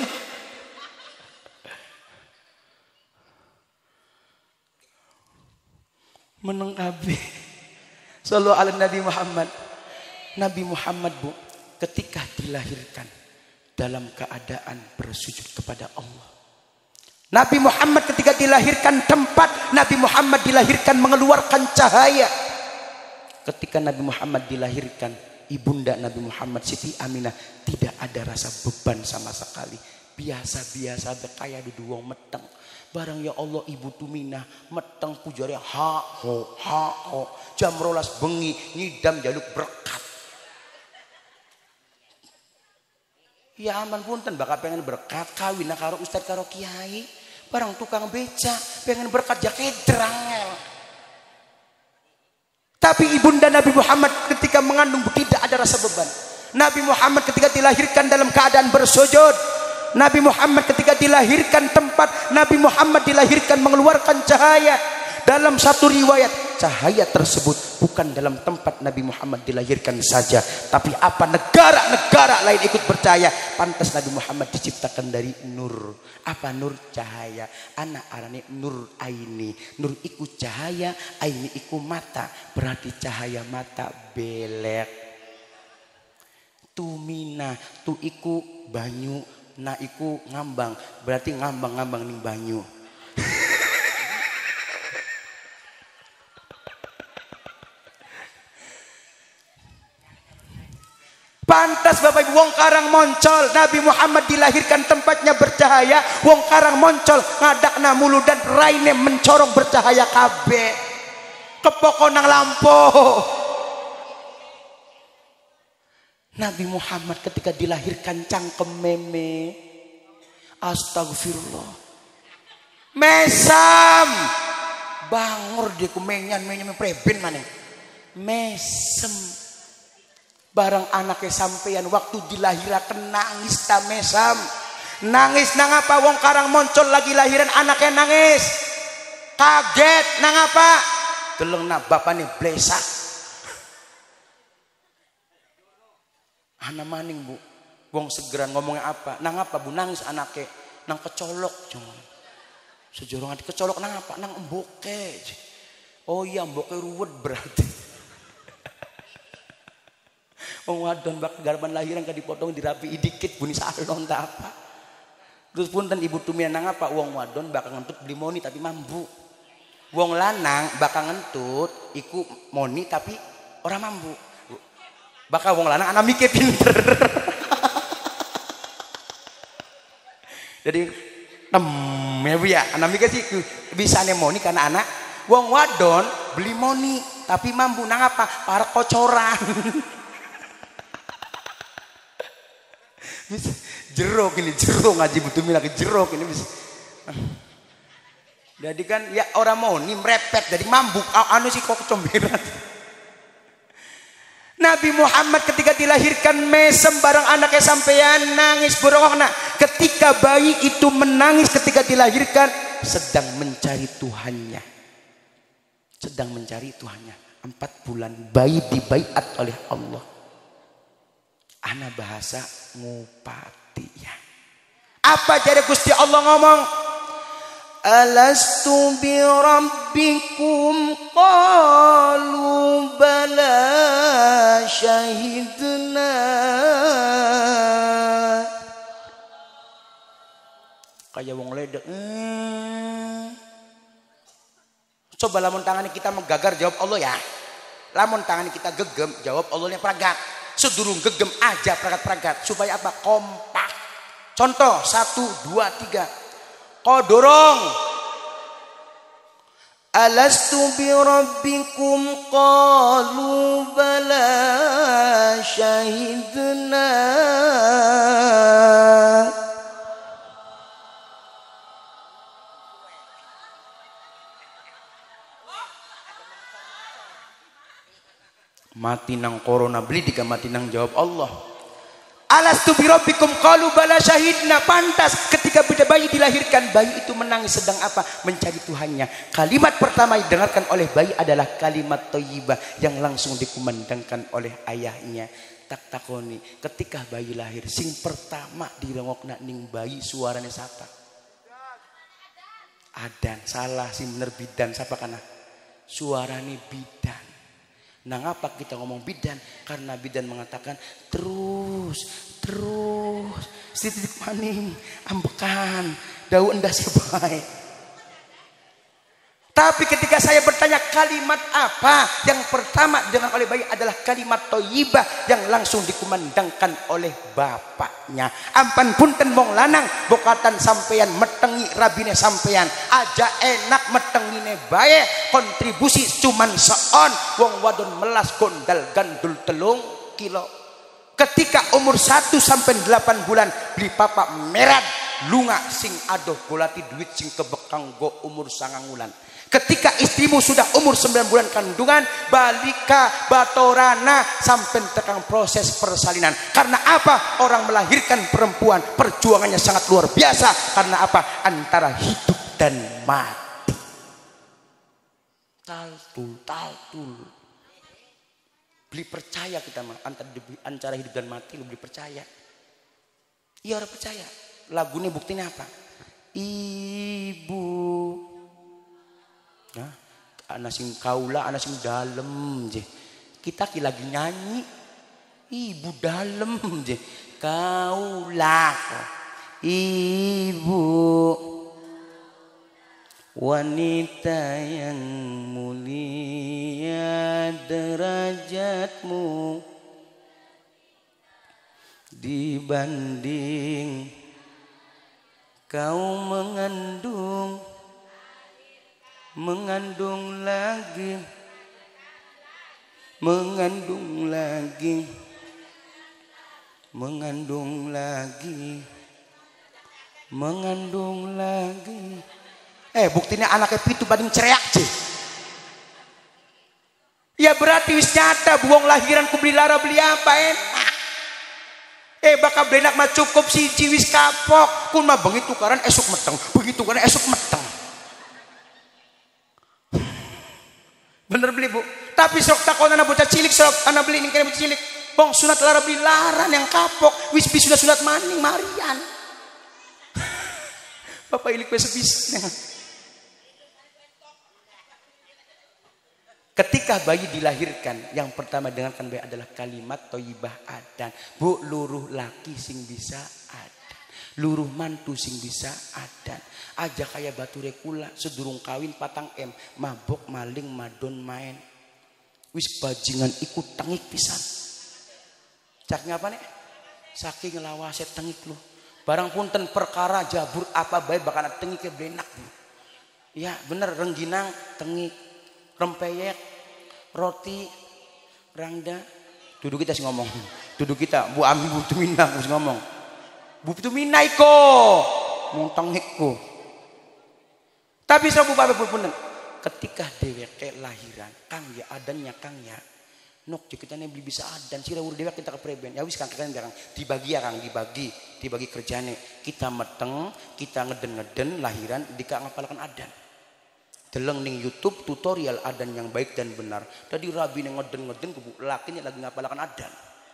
Speaker 1: Meneng abe. Sallallahu ala Nabi Muhammad. Nabi Muhammad bu, ketika dilahirkan dalam keadaan bersujud kepada Allah. Nabi Muhammad ketika dilahirkan tempat Nabi Muhammad dilahirkan mengeluarkan cahaya. Ketika Nabi Muhammad dilahirkan, ibunda Nabi Muhammad Siti Aminah tidak ada rasa beban sama sekali. Biasa-biasa kayak dudu wong meteng. Barang ya Allah ibu Tuminah meteng pujare ha ho jam 12 bengi ngidam jaluk berkat. Ya aman punten bakal pengen berkat kawin karo ustad karo kiai. Barang tukang beca pengen berkat ya kedrangel. Tapi ibunda Nabi Muhammad ketika mengandung tidak ada rasa beban. Nabi Muhammad ketika dilahirkan dalam keadaan bersujud. Nabi Muhammad ketika dilahirkan tempat Nabi Muhammad dilahirkan mengeluarkan cahaya. Dalam satu riwayat cahaya tersebut bukan dalam tempat Nabi Muhammad dilahirkan saja, tapi apa negara-negara lain ikut percaya. Pantas Nabi Muhammad diciptakan dari nur. Apa nur? Cahaya. Anak arane nur aini. Nur iku cahaya, aini iku mata. Berarti cahaya mata belek. Tumina tu iku banyu, na iku ngambang. Berarti ngambang-ngambang ning banyu. Pantas Bapak Ibu wong karang moncol Nabi Muhammad dilahirkan tempatnya bercahaya, wong karang moncol ngadakna mulu dan raine mencorong bercahaya kabeh. Kepokon nang lampu. Nabi Muhammad ketika dilahirkan cangkem meme. Astagfirullah. Mesam. Bangur dia ku menyan preben maneh. Mesem. Barang anaknya sampeyan waktu dilahirkan nangis ta mesam. Nangis nang apa wong karang moncol lagi lahiran anaknya nangis. Kaget nang apa? Deleng nak bapane blesak. Ana maning bu. Wong segeran ngomongnya apa? Nang apa bu nangis anaknya? Nang kecolok cuma. Sejorongan kecolok nang apa? Nang emboke. Oh iya emboke ruwet berarti. Wong wadon bak garban lahiran ka dipotong dirapi dikit bunyi salon tak apa. Terus punten ibu Tuminah nang apa wong wadon bakal ngentut beli moni tapi mambu. Wong lanang bakal ngentut iku moni tapi orang mambu. Bakal wong lanang anak mikir pinter. Jadi ya anak mikir sih bisane moni karena anak wong wadon beli moni tapi mambu nang apa para kocoran. Jeruk ini jeruk ngaji Bu Tuminah ke jeruk ini bisa. Jadi kan ya orang mau nih merepet jadi mambuk anu sih kok kecomberan. Nabi Muhammad ketika dilahirkan mesem bareng anaknya sampean nangis berongokna. Ketika bayi itu menangis ketika dilahirkan sedang mencari Tuhannya. Sedang mencari Tuhannya. 4 bulan bayi dibaiat oleh Allah. Ana bahasa ngupati ya. Apa jadi Gusti Allah ngomong? Alastu bi rabbikum qalu bala syahidna. Kayak wong ledek. Coba lamun tangan kita menggagar jawab Allah ya. Lamun tangan kita gegem jawab Allahnya pragat. Sedurung gegem aja pragat-pragat supaya apa? Kompak. Contoh 1 2 3. Kau dorong. Alastu bi rabbikum qalu bala syahidna. Mati nang corona beli diga mati nang jawab Allah. Alastu bi rabbikum qalu bala syahidna. Pantas ketika bayi dilahirkan, bayi itu menangis sedang apa? Mencari Tuhannya. Kalimat pertama yang didengarkan oleh bayi adalah kalimat thayyibah yang langsung dikumandangkan oleh ayahnya. Tak takoni ketika bayi lahir sing pertama direngokna ning bayi suaranya siapa? Adan. Salah sing bener bidan siapa kana? Suarane bidan. Nah ngapa kita ngomong bidan? Karena bidan mengatakan terus titik maning ambekan daun endas sebaik. Tapi ketika saya bertanya kalimat apa yang pertama dengan oleh bayi adalah kalimat thayyibah yang langsung dikumandangkan oleh bapaknya. Ampan punten wong lanang bokatan sampeyan metengi rabine sampeyan aja enak metengine bae kontribusi cuman seon wong wadon melas gondal gandul 3 kilo. Ketika umur 1 sampai 8 bulan beli papa merah lunga sing adoh golati duit sing kebekang go umur 9 bulan. Ketika istrimu sudah umur 9 bulan kandungan, balika, batorana, sampai tekan proses persalinan. Karena apa? Orang melahirkan perempuan, perjuangannya sangat luar biasa. Karena apa? Antara hidup dan mati. Taltul. Beli percaya kita mah. Antara hidup dan mati, lu beli percaya. Iya orang percaya. Lagunya buktinya apa? Ibu. Nah, anak sing kaula, anak sing dalem je. Kita lagi nyanyi, ibu dalem je. Kaula, ibu, wanita yang mulia derajatmu dibanding kau mengandung lagi buktinya anaknya pitu banding cereak je. Ya berarti wis nyata buang lahiran ku beli lara beli apa enak. Bakal benak mah cukup siji wis kapok kun mah bengi tukaran esuk meteng bener beli bu, tapi sok takon anak bocah cilik sok anak beli ini kena bocah cilik. Bong sunat lara beli laran yang kapok, wis bis sudah sunat maning marian. Bapak ilik sebis. Ketika bayi dilahirkan, yang pertama dengarkan bayi adalah kalimat thayyibah adan. Bu luruh laki sing bisa adan, luruh mantu sing bisa adan. Aja kayak batu rekula sedurung kawin patang mabok maling madon main wis bajingan ikut tengik pisan cak ngapa nih saking lawase tengik lu barang punten perkara jabur apa bae bakal tengik ke benak bu ya bener rengginang tengik rempeyek roti rangda duduk kita sih ngomong duduk kita bu Ami bu Tumina sih ngomong bu Tumina iko mau tengikku. Tapi sabu bapak punten ketika dewek lahiran kang ya adannya kang ya Nok kita beli bisa adan sira urut dewek kita ke preben. Ya wis Kang garang dibagi ya Kang dibagi kerjane. Kita meteng, kita ngeden-ngeden lahiran dika ngapalkan adan. Deleng ning YouTube tutorial adan yang baik dan benar. Tadi rabi ning ngeden-ngeden ku lakinya lagi ngapalkan adan.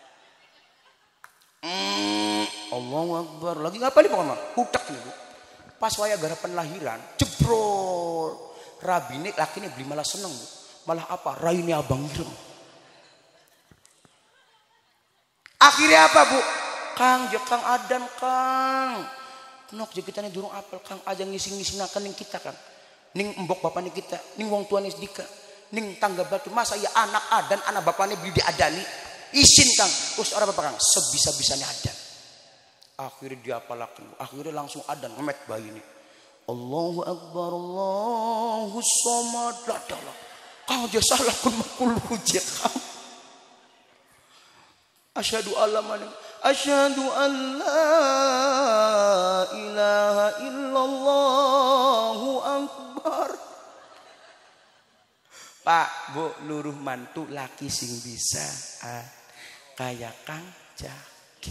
Speaker 1: Allahu Akbar. Lagi ngapalin pokoknya hutak nih Bu. Pas waya garapan lahiran, jebrol. Rabine lakine beli malah seneng Bu. Malah apa? Raine abang ireng. Akhirnya apa Bu? Kang adan Kang. Nok kita durung apel Kang aja ngisi-ngisinakan ning kita Kang. Ning mbok bapane kita, ning wong tuane sedika, ning tangga batu masa ya anak adan anak bapane beli diadani. Isin Kang, terus orang apa Kang? Sebisa-bisanya adan. Akhirnya dia apalakan, akhirnya langsung adan ngemet bayi ini. Allahu Akbar, Allahu Samad. Kang aja salah kun makul hujat Kang. Asyhadu an la ilaha illallahu akbar. Pak, Bu, luruh mantu laki sing bisa kayak Kang Jaki.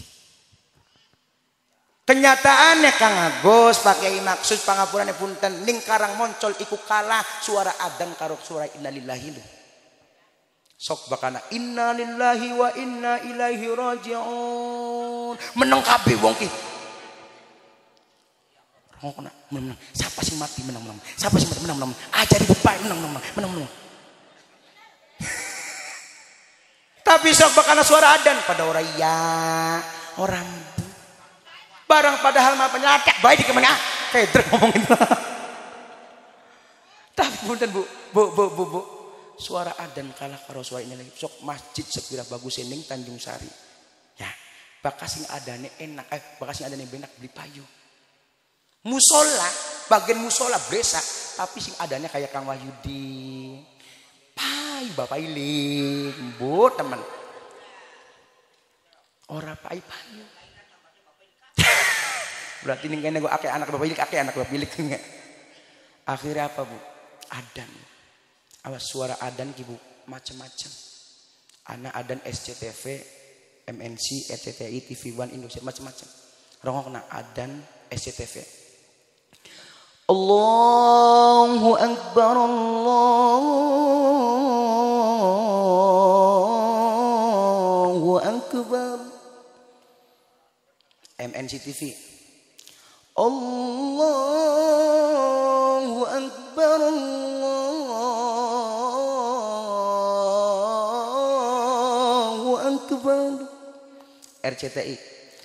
Speaker 1: Kenyataannya Kang Agus pakai maksud pangapurane punten ning Karang Moncol iku kalah suara adan karo suara innalillahi lu. Sok bakana inna lillahi wa inna ilaihi raji'un. Meneng kabeh wong ki. Menang. Siapa sing mati menang. Siapa sing mati menang. Ajari bapak menang. Tapi sok bakana suara adan pada orang ya, orang barang padahal mah penyakit baik di kemana? Pedrek ngomongin. Tapi punten Bu. Suara adan kalah karo suara ini lagi. Sok masjid sekira bagus ning Tanjung Sari. Ya, bakas sing adane enak, bakas sing adane benak beli payu. Musola, bagian musola besak, tapi sing adanya kayak Kang Wahyudi. Pai Bapak Iling, Bu teman. Ora pai payu. Berarti ning kene gua akeh anak Bapak Iling, Akhirnya apa Bu? Adan. Awas suara adan kibu macam-macam. Anak adan SCTV, MNC, RCTI, TV One, Indonesia macam-macam. Rongokna adan SCTV. Allahu Akbar, Allahu Akbar. MNC TV. Allahu Akbar, RCTI.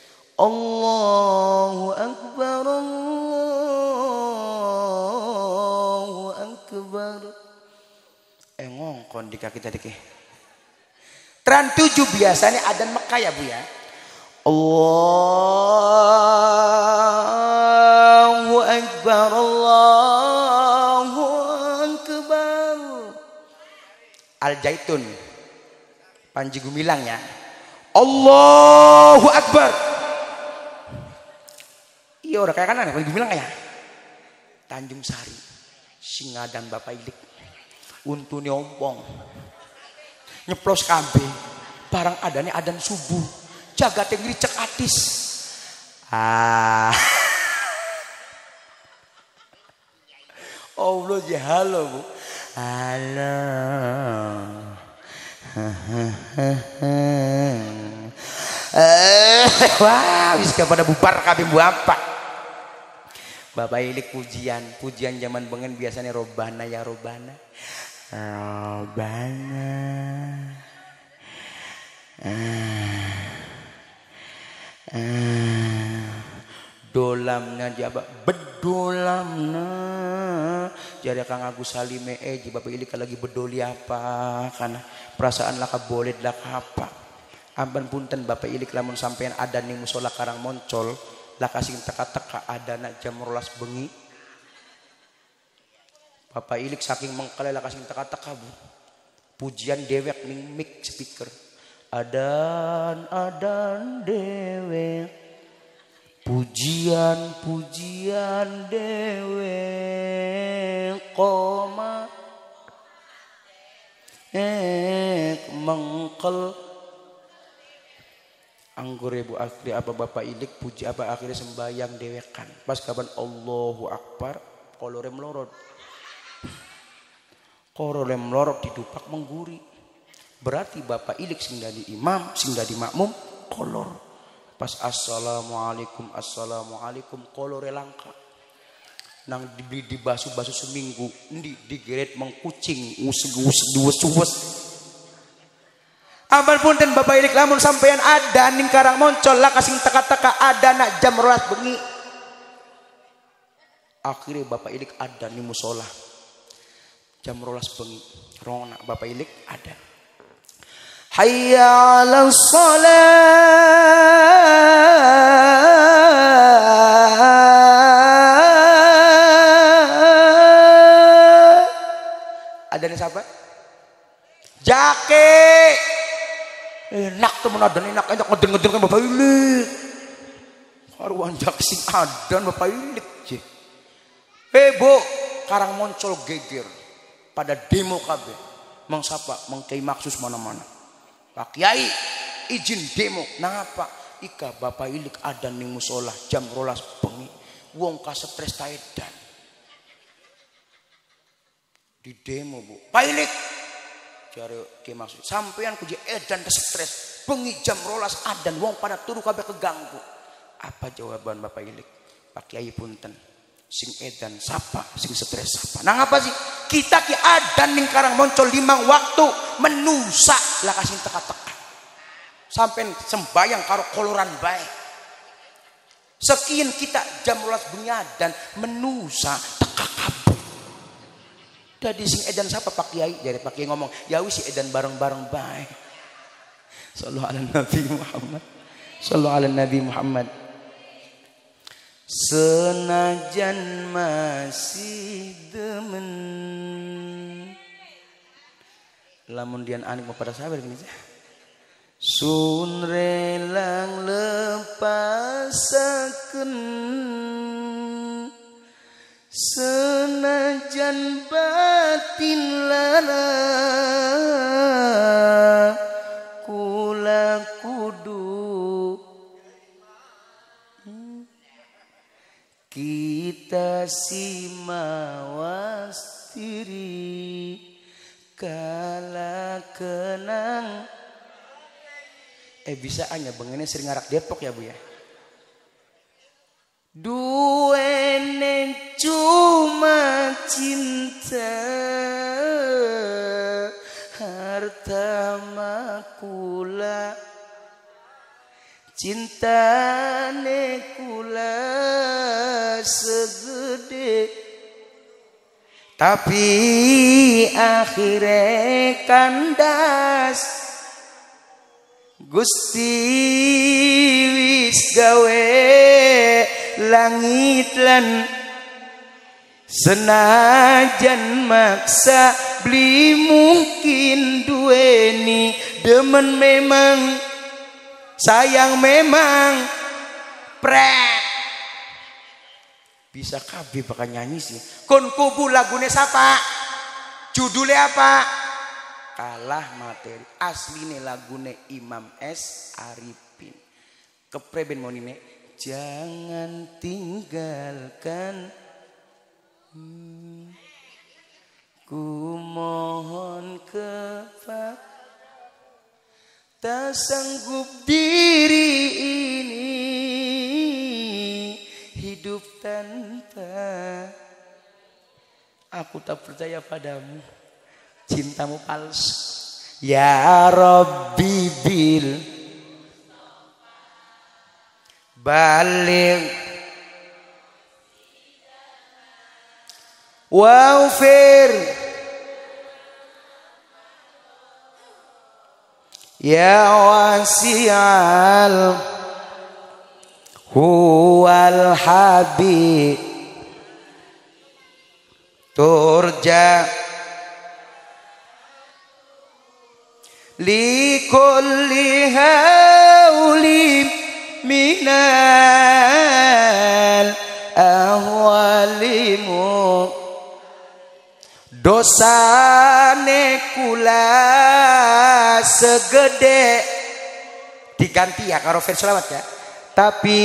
Speaker 1: Allahu Akbar, Allahu Akbar. Ngongkon di kaki tadi ke. Tran 7 biasanya adan Mekah ya Bu ya. Allahu Akbar, Allahu Akbar. Al Zaitun. Panji Gumilang ya. Allahu Akbar. Iya udah kayak kanan Panji Gumilang ya. Tanjung Sari. Singadan Bapak Ilik. Untune ompong. Nyeplos kabeh. Barang adane adan subuh. Jagat yang ricek atis. Allah ya halo Bu. Halo. Wah, wis pada bubar kabeh Bu apa. Bapak Ilik pujian zaman bengen biasanya robana ya robana. Robana. Dolamna jaba bedolamna jadi Kang Agus Salime ji Bapak Ilik lagi bedoli apa karena perasaan laka boleh laka apa amban punten Bapak Ilik lamun sampean ada ning musola Karang Moncol laka sing teka-teka adana jam 12 bengi Bapak Ilik saking mengkele laka sing teka-teka Bu pujian dewek ning mic speaker adan dewek pujian dewek koma mengkel anggur ibu akhirnya apa bapak ilik puji apa akhirnya sembayang dewekan pas kapan Allahu Akbar kolore melorot didupak mengguri berarti bapak ilik sing dadi imam sing dadi makmum kolor pas assalamualaikum kolore langka nang dibeli di basu-basu seminggu digeret mengkucing useg amal punten bapak ilik lamun sampeyan ada ning Karang Moncol lah kasing teka-teka ada nak jam 12 bengi akhirnya bapak ilik ada ning musola jam 12 bengi rong nak bapak ilik ada hayya 'alas shalah ada nih siapa jake enak temen adan enak ngeden kan bapak ilik karuan jak sing adan bapak ilik je bu Karang Moncol geger pada demo kabeh mang sapa mang Kiai Maksus mana-mana Pak Kiai izin demo nang apa ika bapak ilik adan ning musola jam 12 bengi wong ka stres ta edan di demo bu Pak ilik jare Kiai Maksud sampean kudu edan ke stres bengi jam 12 adan wong pada turu kabeh keganggu apa jawaban bapak ilik Pak Kiai punten sing edan sapa sing stres sapa nang apa sih kita ki adan ning Karang Moncol 5 waktu menusa lah kasih teka-teka sampean sembayang karo koloran bae sekian kita jam 12 bengi adan menusa teka kabeh dadi sing edan sapa Pak Kiai jare Pak Kiai ngomong ya wis si edan bareng-bareng bae sallallahu ala nabi Muhammad sallallahu ala nabi Muhammad senajan masih demen lamun dian anik pada sabar gini sun relang lepasaken senajan batin lara kula kudu kita simawas diri kala kenang bisa hanya bengene sering ngarak Depok ya bu ya duene cuma cinta harta makula cintane kula segede tapi akhirnya kandas Gusti wis gawe langit lan senajan maksa beli mungkin duweni demen memang sayang memang prek bisa kabeh bakal nyanyi sih kon kubu lagune sapa judulnya apa kalah materi asline lagune Imam S Arifin kepreben monine jangan tinggalkan ku mohon kepada tak sanggup diri ini hidup tanpa aku tak percaya padamu cintamu palsu ya Rabbi bil balik wafir ya wasi'al huwal habib turja li kulli hauli minal ahwalimu dosane kula segede diganti ya karo versi selawat ya. Tapi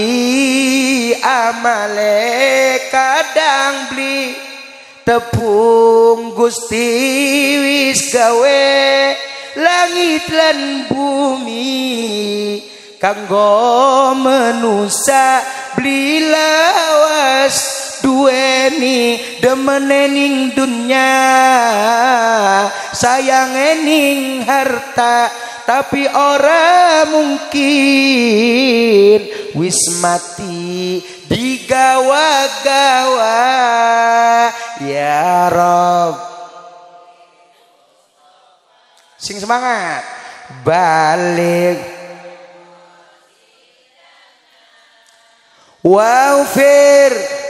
Speaker 1: amale kadang beli tepung Gusti wis gawe langit lan bumi kanggo manusa beli lawas duweni demenening dunya sayangening harta tapi ora mungkin wis mati digawa-gawa ya Rob. Sing semangat balik wafir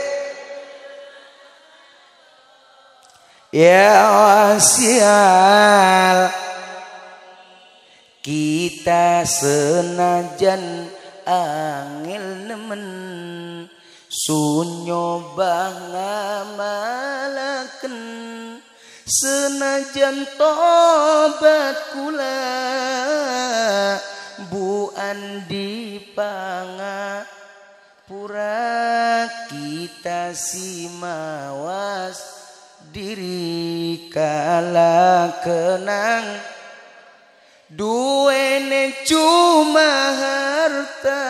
Speaker 1: ya wasial kita senajan angel nemen sunyoba ngamalaken senajan tobat kula bu andi pangapura kita simawas diri kala kenang duwene cuma harta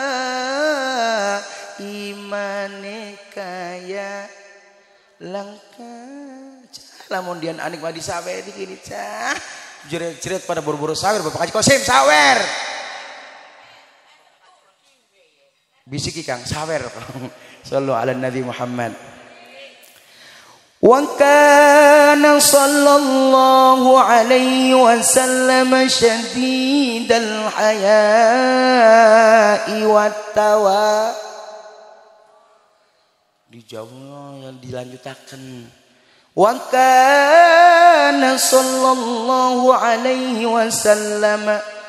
Speaker 1: imane kaya langka lamun dian anik wadi sawer dikini cah jeret-jeret pada buru-buru sawer Bapak Haji Kosim sawer bisiki Kang sawer sallallahu ala Nabi Muhammad. Wa kana sallallahu alaihi wasallam syadidal haya'i wattawa dijawabnya yang dilanjutakan wa kana sallallahu alaihi wasallam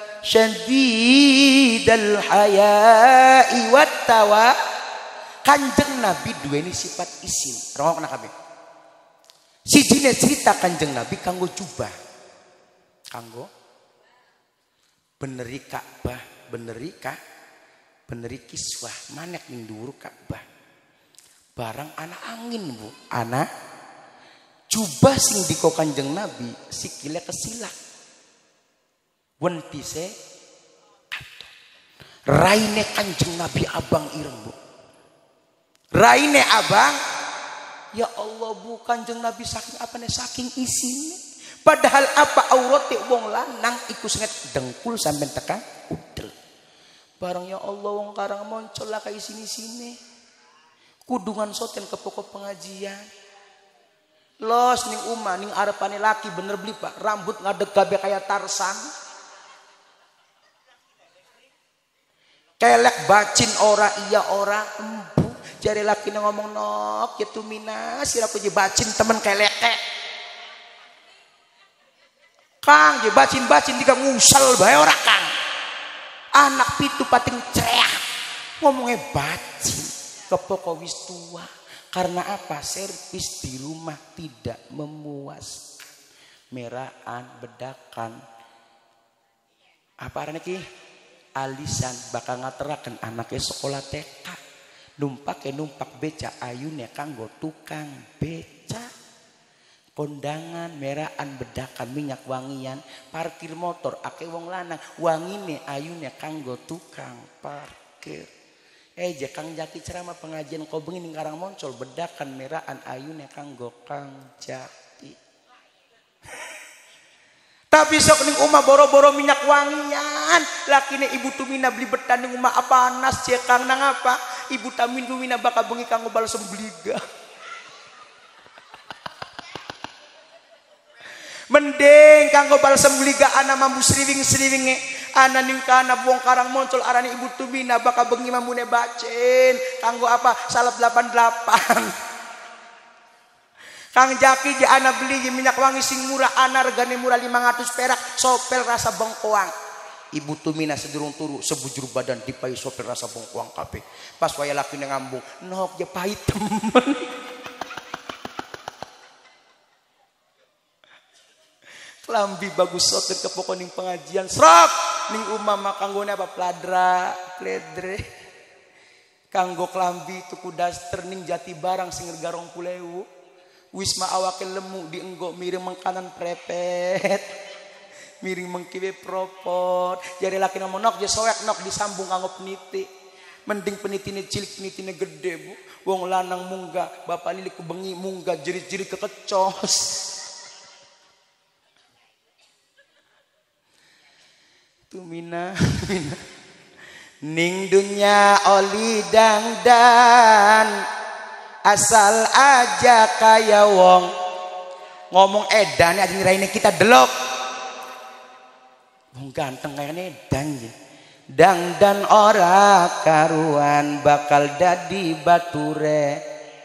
Speaker 1: syadidal haya'i wattawa kanjeng Nabi duweni sifat isin rongokna kabeh sijine cerita kanjeng Nabi kanggo jubah kanggo beneri Ka'bah beneri kiswah manek ning dhuwur Ka'bah barang anak angin bu anak jubah sing diko kanjeng Nabi sikile kesilak wentise raine kanjeng Nabi abang ireng bu raine abang ya Allah bu kanjeng Nabi saking apa nih saking isine padahal apa aurate wong lanang iku sangat dengkul sampai tekan udel barang ya Allah wong karang moncol lah kayak sini kudungan soten ke pokok pengajian los ning umah ning arepane laki bener beli pak rambut ngadeg kabeh kayak Tarsan kelek bacin ora iya ora embu jari laki ngomong nok ya tumina sira ku bacin temen keleke Kang je bacin dika ngusel bae ora Kang anak pitu pating ceak ngomongnya bacin kepoko wis tua karena apa servis di rumah tidak memuaskan merahan bedakan apa arane ki alisan bakal ngateraken anaknya sekolah TK numpak beca ayune kanggo tukang beca kondangan merahan bedakan minyak wangian parkir motor ake wong lanang wangine ayune kanggo tukang parkir Kang Jaki ceramah pengajian kau bengi ning Karang Moncol bedakan merahan ayune kanggo Kang Jaki tapi sok ning umah boro-boro minyak wangian lakine ibu tumina beli betan ning umah apa nas cekang nang apa ibu tamin tumina bakal bengi kanggo balsem beliga mending kanggo balsem beliga ana mambu sriwing-sriwinge ana ning kana wong Karang Moncol arane ibu tumina bakal bengi mamune bacin kanggo apa salep 88 Kang Jaki je ana beli je minyak wangi sing murah ana regane murah 500 perak sopel rasa bengkoang ibu tumina sedurung turu sebujur badan dipai sopel rasa bengkoang kabeh pas waya laki ngambung nok je pahit temen Klambi bagus soket ke pokok ning pengajian srok ning umama kanggone apa pladra pledre kanggo klambi tuku daster ning Jati Barang sing rega 20.000 wisma awake lemu dienggok miring mengkanan prepet miring mengkiwe propot jare laki nomor nok je soek nok disambung kanggo peniti mending penitine cilik penitine gede Bu wong lanang munggah bapak lilik ku bengi munggah jerit-jerit kekecos tumina ning dunya oli dangdan asal aja kaya wong ngomong edan aja ngiraine kita delok wong ganteng kayane edan ya dangdan ora karuan bakal dadi bature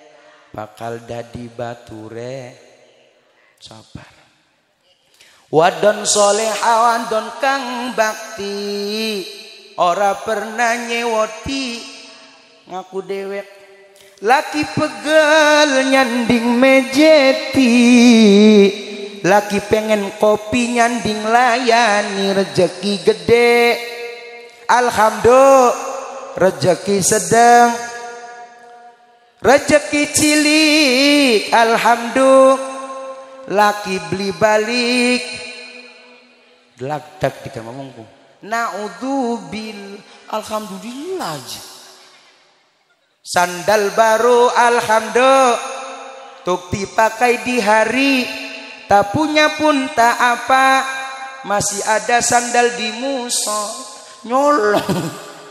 Speaker 1: sabar wadon soleha wadon kang bakti ora pernah nyewoti ngaku dewek laki pegel nyanding mejeti laki pengen kopi nyanding layani rejeki gede alhamdulillah rejeki sedang rejeki cilik alhamdulillah laki beli balik gelagdak di ngomongku naudzubil alhamdulillah aja sandal baru alhamdulillah tuk dipakai di hari tak punya pun tak apa masih ada sandal di muso nyolong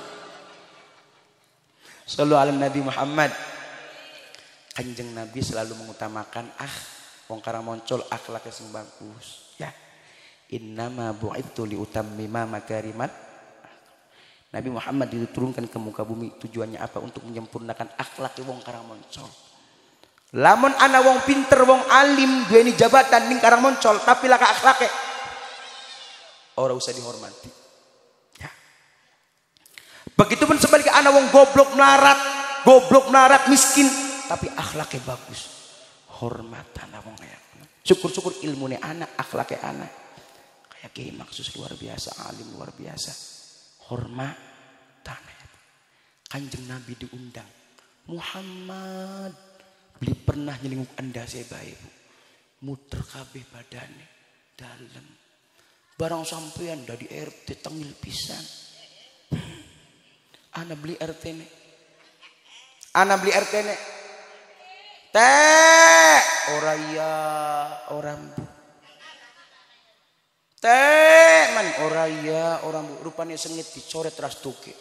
Speaker 1: selalu alam Nabi Muhammad kanjeng Nabi selalu mengutamakan wong karang moncol akhlaknya sing bagus ya innama bu'ithu li utammima makarimat Nabi Muhammad diturunkan ke muka bumi tujuannya apa untuk menyempurnakan akhlaknya wong karang moncol lamun ana wong pinter wong alim duweni jabatan ning karang moncol tapi laka akhlaknya ora usah dihormati ya begitupun sebaliknya ana wong goblok melarat miskin tapi akhlaknya bagus hormatan wong kaya syukur-syukur ilmune anak akhlaknya anak kayak Kiai Maksus luar biasa alim luar biasa hormatan kanjeng Nabi diundang Muhammad beli pernah nyelinguk anda saya baik Bu muter kabeh badane dalam barang sampean dari RT tengil pisan ana beli RT ne teh ora iya orang Bu teh man ora iya orang Bu rupanya sengit dicoret ras tuke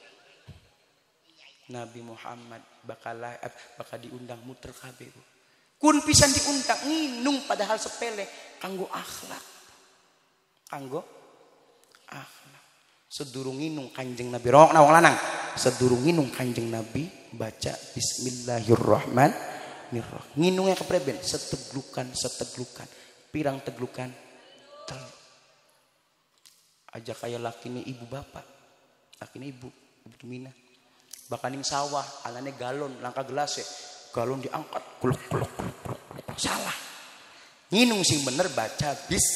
Speaker 1: Nabi Muhammad bakal diundang muter kabeh Bu kun pisan diundang nginung padahal sepele kanggo akhlak sedurung nginung kanjeng Nabi rok wong lanang sedurung nginung kanjeng Nabi baca bismillahirrahmanirrahim nginungnya kepreben seteglukan pirang teglukan aja kayak laki ini ibu bapak laki ini ibu Tumina bakaning sawah alane galon langka gelas galon diangkat kuluk salah nginung sing bener baca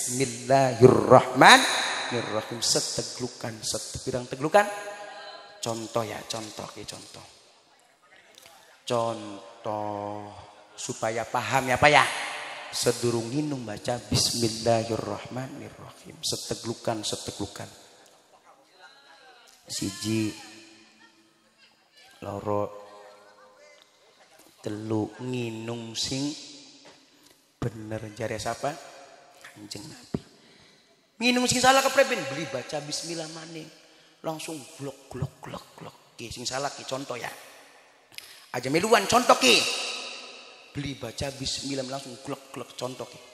Speaker 1: bismillahirrahmanirrahim seteglukan pirang teglukan contoh supaya paham ya Pak ya sedurung nginung baca bismillahirrahmanirrahim seteglukan siji loro telu nginung sing bener jare siapa kanjeng Nabi nginung sing salah kepreben beli baca bismillah maning langsung glok ki sing salah ki contoh ya aja meluan contoh ki beli baca bismillah langsung glok contoh ki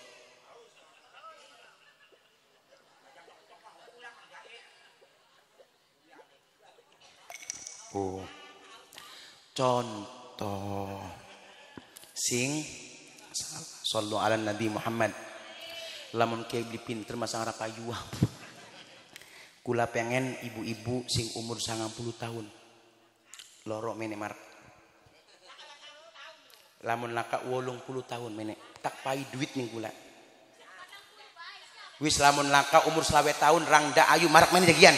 Speaker 1: contoh sing sallu ala Nabi Muhammad lamun kayak beli pinter masang rakayuah kula pengen ibu-ibu sing umur 90 tahun loro mene mar lamun laka 80 tahun mene tak pai duit ning kula Wis lamun langka umur 20 tahun rangda ayu marak main jagian.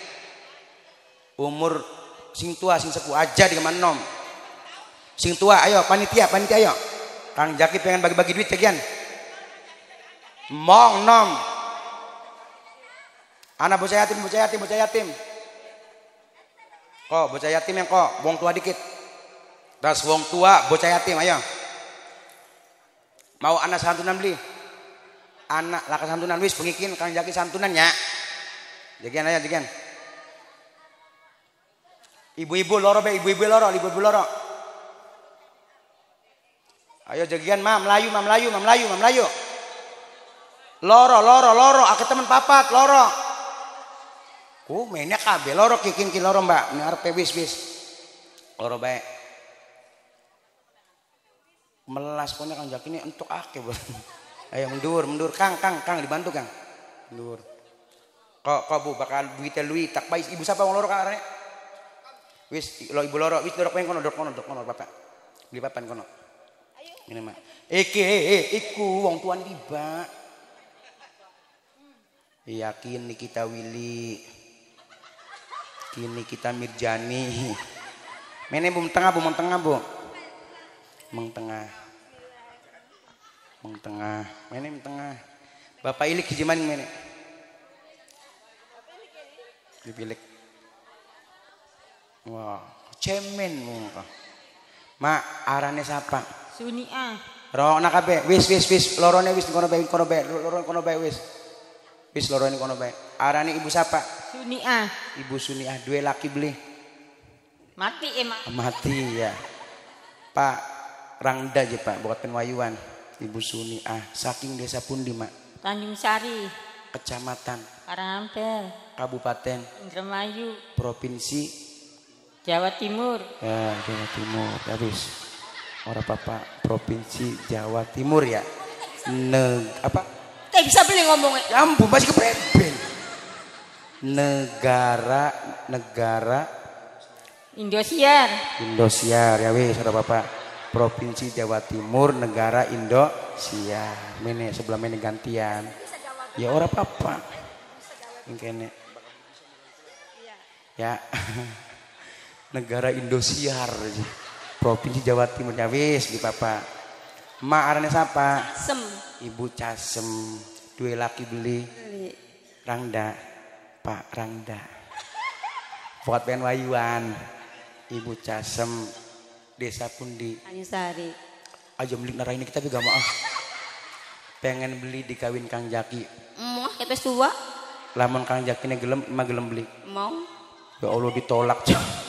Speaker 1: Umur sing tua sing sepuh aja di mana nom. Sing tua ayo panitia ayo. Kang Jaki pengen bagi-bagi duit jagian. Mong nom. Anak bocah yatim. Kok bocah yatim yang kok wong tua dikit. Das wong tua bocah yatim ayo. Mau anak santunan beli. Anak laka santunan wis pengikin Kang Jaki santunan ya. Jagian aja jagian. Ibu-ibu loro. Ayo jagian mam Melayu. Loro aku temen papat loro. Mainnya kabeh loro kikin ki loro Mbak. Ini arep wis. Loro bae. Melas pokoknya Kang Jaki ini entuk akeh. Ayo mundur Kang dibantu Kang. Mundur. Kok Bu bakal duitnya lui tak baik ibu siapa wong loro Kang arek? Wis lo ibu loro wis dorok pengen kono Bapak. Beli papan kono. Ayo. Ini mah. Iku wong tuan tiba. Yakin nih kita Willy. Kini kita Mirjani. Mene Bu tengah Bu. Meng tengah. Mene tengah. Bapak ilik hiji maning mene. Dipilih. Wah, cemen muka. Mak, arane siapa?
Speaker 2: Sunia.
Speaker 1: Rona kabeh. Wis. Lorone wis kono bae. Lorone kono bae wis. Wis lorone kono bae. Arane ibu siapa?
Speaker 2: Sunia.
Speaker 1: Ibu Sunia, dua laki beli.
Speaker 2: Mati emang.
Speaker 1: Mati ya. Pak Rangda aja Pak, buat penwayuan. Ibu Sunia, saking desa pundi Mak?
Speaker 2: Tanjung Sari.
Speaker 1: Kecamatan.
Speaker 2: Karangampel.
Speaker 1: Kabupaten.
Speaker 2: Indramayu.
Speaker 1: Provinsi.
Speaker 2: Jawa Timur.
Speaker 1: Ya, Jawa Timur. Habis. Orang Papa Provinsi Jawa Timur ya. Apa?
Speaker 2: Kayak bisa beli ngomongnya.
Speaker 1: Ya ampun, masih kepreben. Negara Indosiar ya wis ada Bapak. Provinsi Jawa Timur, negara Indosiar. Mene sebelah mene gantian. Ya ora apa-apa. Kene. Ya. Negara Indosiar. Provinsi Jawa Timur ya wis di Bapak. Mak arane siapa?
Speaker 2: Sem.
Speaker 1: Ibu Casem. Dua laki beli. Rangda. Pak Rangda. Buat pengen wayuan. Ibu Casem. Desa pundi?
Speaker 2: Tanjung Sari.
Speaker 1: Ayo milik nara ini kita juga maaf. Pengen beli dikawin Kang Jaki.
Speaker 2: Mau kita tua.
Speaker 1: Lamun Kang Jaki ini gelem, emak gelem beli.
Speaker 2: Mau.
Speaker 1: Ya Allah ditolak.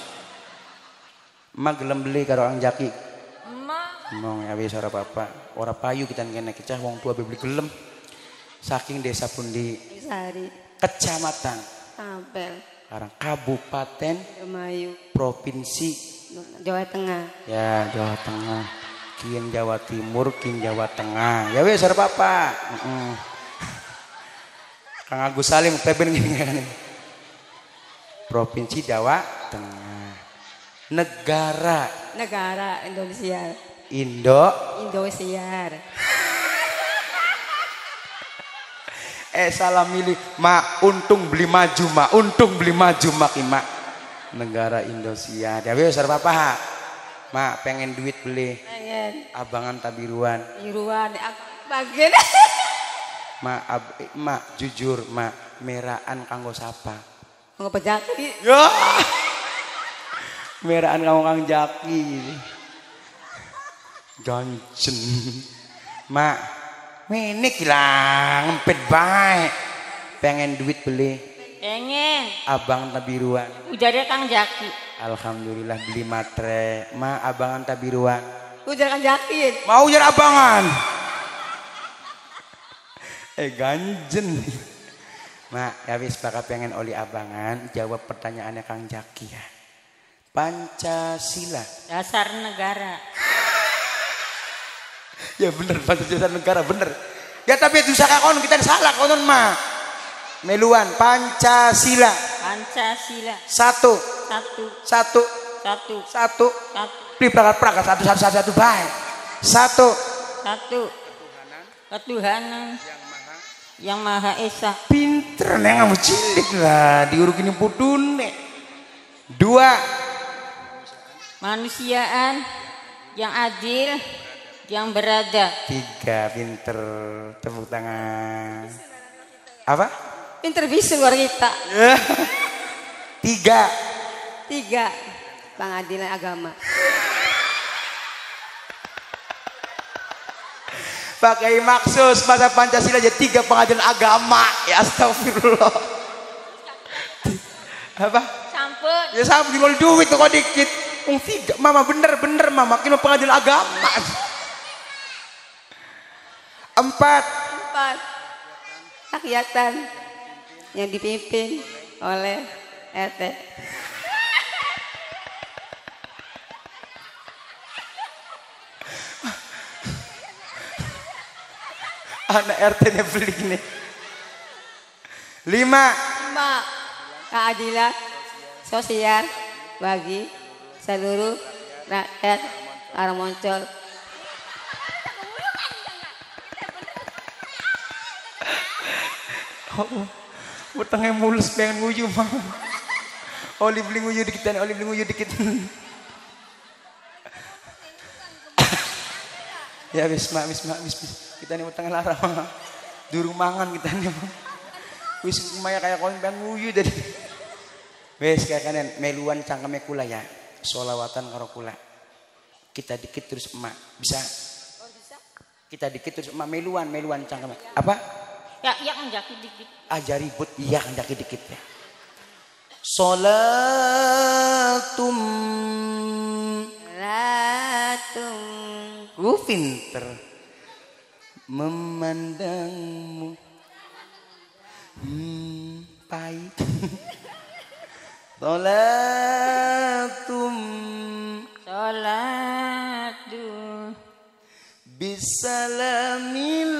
Speaker 1: Emak gelem beli karo Kang Jaki. Mau ya wis ora apa-apa. Ora payu kita kene kecah wong tua beli gelem. Saking desa pundi?
Speaker 2: Sari.
Speaker 1: Kecamatan.
Speaker 2: Kampel.
Speaker 1: Sekarang Kabupaten.
Speaker 2: Indramayu.
Speaker 1: Provinsi.
Speaker 2: Jawa Tengah.
Speaker 1: Ya Jawa Tengah. Kian Jawa Timur, kian Jawa Tengah. Ya wis ora apa-apa. Kang Agus Salim peben gini. Provinsi Jawa Tengah. Negara
Speaker 2: Indonesia.
Speaker 1: Indosiar. Salah milih mak untung beli maju mak imak. Negara Indosiar. Ya wis ora apa-apa. Mak pengen duit beli.
Speaker 2: Pengen.
Speaker 1: Abangan tabiruan.
Speaker 2: Biruan bagian.
Speaker 1: Mak jujur mak meraan kanggo sapa?
Speaker 2: Kanggo Jaki.
Speaker 1: Ya. Meraan kanggo Kang Jaki. Ganjen. Mak, mene kilang ngempet bae. Pengen duit beli.
Speaker 2: Pengen.
Speaker 1: Abang tabiruan.
Speaker 2: Ujarnya Kang Jaki.
Speaker 1: Alhamdulillah beli matre. Ma abangan tabiruan.
Speaker 2: Ujar Kang Jaki.
Speaker 1: Mau ujar abangan. Ganjen. Ma ya wis bakal pengen oli abangan. Jawab pertanyaannya Kang Jaki ya. Pancasila.
Speaker 2: Dasar negara.
Speaker 1: Ya bener Pancasila negara bener. Ya tapi itu sakakon kita salah konon mah. Meluan Pancasila. Satu. Beli perangkat satu baik. Satu.
Speaker 2: Ketuhanan Yang Maha Esa.
Speaker 1: Pinter nih kamu cilik lah diuruk ini putune. 2
Speaker 2: Manusiaan yang adil, yang berada.
Speaker 1: 3 pinter. Tepuk tangan. Apa?
Speaker 2: Pinter bisa luar kita.
Speaker 1: 3
Speaker 2: Pengadilan agama.
Speaker 1: pakai maksus masa Pancasila aja 3 pengadilan agama. Ya astagfirullah. Apa?
Speaker 2: Sampun.
Speaker 1: Ya sama jual duit tuh kok dikit. 3 mama bener mama kira pengadilan agama. 4
Speaker 2: Rakyatan yang dipimpin oleh RT.
Speaker 1: anak RT-nya beli nih. 5
Speaker 2: Keadilan sosial bagi seluruh rakyat Karamoncol.
Speaker 1: Utangnya mulus pengen nguyu mah. Oli beli nguyu dikit. Ya wis kita nih utangnya lara mah. Durung mangan kita nih mah. Wis maya kayak koin pengen nguyu jadi. Wis kayak kanen meluan cangkeme kula ya. Sholawatan karo kula. Kita dikit terus emak. Bisa? Kita dikit terus emak meluan cangkeme. Apa?
Speaker 2: Ya kan jaki dikit.
Speaker 1: Aja ribut iya kan jaki dikit ya. Sholatum ku pinter memandangmu pahit. Sholatum bisalamil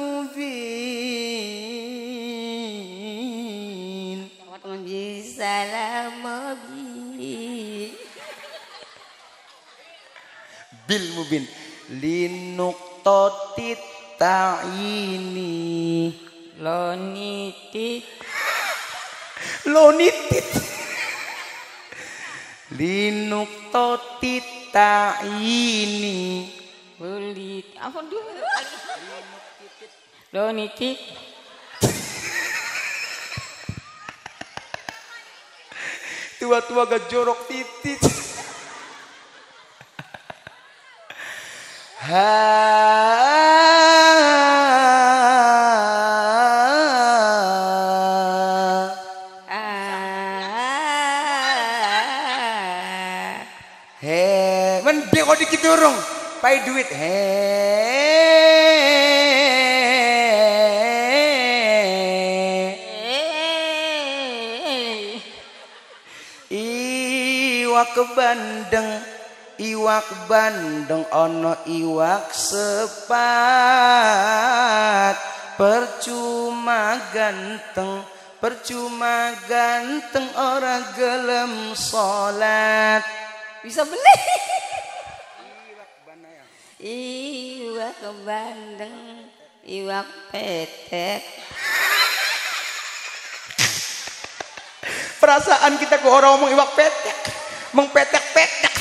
Speaker 1: mubin.
Speaker 2: Bisalam
Speaker 1: bil mubin linuktotit ta'ini
Speaker 2: lonitit
Speaker 1: linuktotit ta'ini
Speaker 2: bulit apa dulu lonitit
Speaker 1: tua-tua gak jorok titit. Men dia kok dikit dorong, pai duit. Iwak bandeng ono iwak sepat percuma ganteng orang gelem sholat.
Speaker 2: Bisa beli iwak bandeng iwak petek.
Speaker 1: Perasaan kita ke orang ngomong iwak petek mengpetek-petek.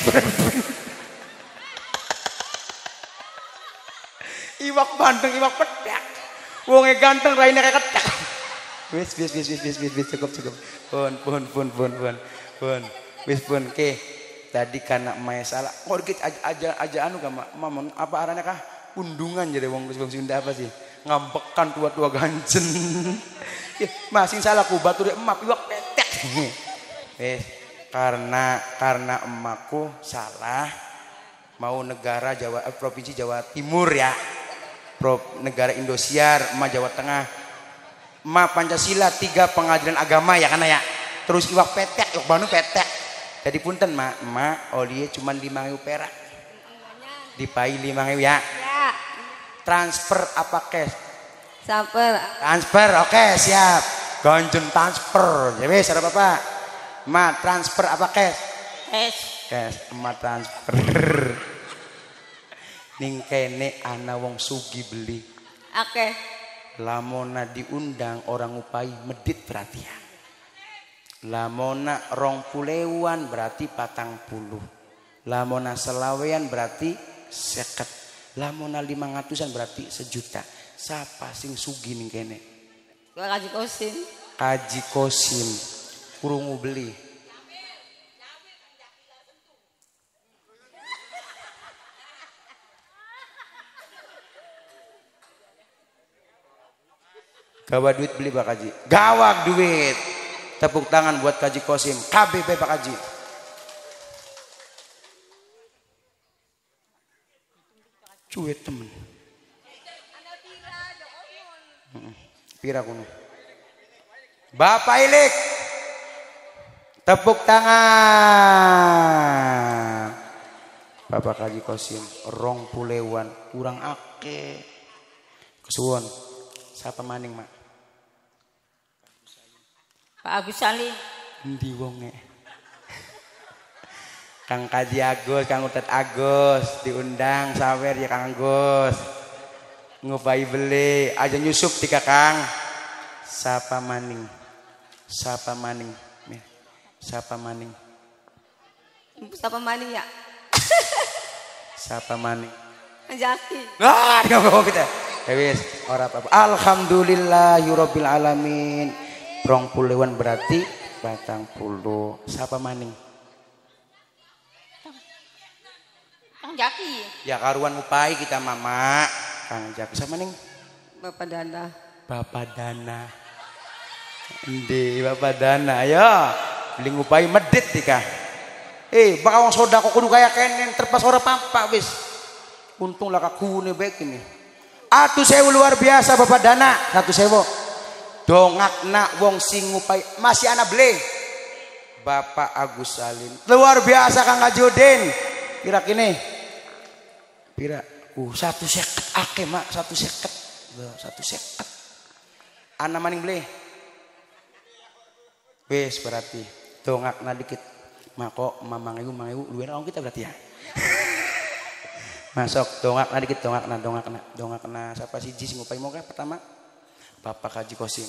Speaker 1: Iwak bandeng iwak petek. Wonge ganteng raine kayak ketek. Wis cukup. Pun. Wis pun ke. Tadi karena emak salah. Kok dikit aja anu ka mamon apa arane kah? Undungan jadi wong Sunda apa sih? Ngambekan tua-tua ganjen. Masing salah ku batur emak iwak petek. Wis karena emakku salah mau negara provinsi Jawa Timur ya, negara Indosiar, emak Jawa Tengah, emak Pancasila 3 pengadilan agama ya karena ya, terus iwak petek, iwak banu petek. Jadi punten emak oli cuma 5.000 perak, dipai 5.000 ya. Transfer apa cash? Transfer, oke siap. Ganjen transfer, ya wes ada apa? Ma transfer apa cash? Cash, emak transfer. Ning kene ana wong sugi beli.
Speaker 2: Oke.
Speaker 1: Lamona diundang orang ngupai medit berarti ya. Lamona 20.000-an berarti 40. Lamona selawean berarti 50. Lamona 500-an berarti 1.000.000. Siapa sing sugih ning kene?
Speaker 2: Kaji Kosim.
Speaker 1: Kaji Kosim. Kurungu beli. Gawa duit beli Pak Kaji. Gawak duit. Tepuk tangan buat Kaji Kosim. KBP Pak Kaji. Cuit temen. Pira kuno. Bapak Ilik. Tepuk tangan. Bapak Kaji Kosim. 20.000-an. Kurang akeh. Kesuwun. Siapa maning mak?
Speaker 2: Pak Agus Salim.
Speaker 1: Endi wonge? Kang Kaji Agus, Kang Utet Agus diundang sawer ya Kang Agus. Ngupai beli aja nyusup di Kang. Siapa maning? Siapa maning? Siapa maning?
Speaker 2: Siapa maning ya?
Speaker 1: Siapa maning?
Speaker 2: Jaki.
Speaker 1: Ah, ngomong kita. Wis, ora apa-apa. Alhamdulillahirabbil alamin. 20.000-an berarti 40. Siapa maning?
Speaker 2: Kang Jaki.
Speaker 1: Ya karuan upai kita mama. Kang Jaki sama ning?
Speaker 2: Bapak Dana.
Speaker 1: Bapak Dana. Endi Bapak Dana ayo. Beli ngupai medit tika. Bakal wong sodako kudu kaya kenen terpas ora pampak wis. Untung lah kakune baik ini. Atuh sewu luar biasa Bapak Dana. 1.000. Dongakna wong sing ngupai masih anak beli. Bapak Agus Salim. Luar biasa Kang Ajudin. Kira kini. Pira? 150 akeh mak 150. 150. Ana maning beli. Wis berarti dongakna dikit. Mako mamang ibu luwih orang kita berarti ya. Masuk dongakna dikit dongakna siapa siji sing ngupai moga pertama Bapak Kaji Kosim.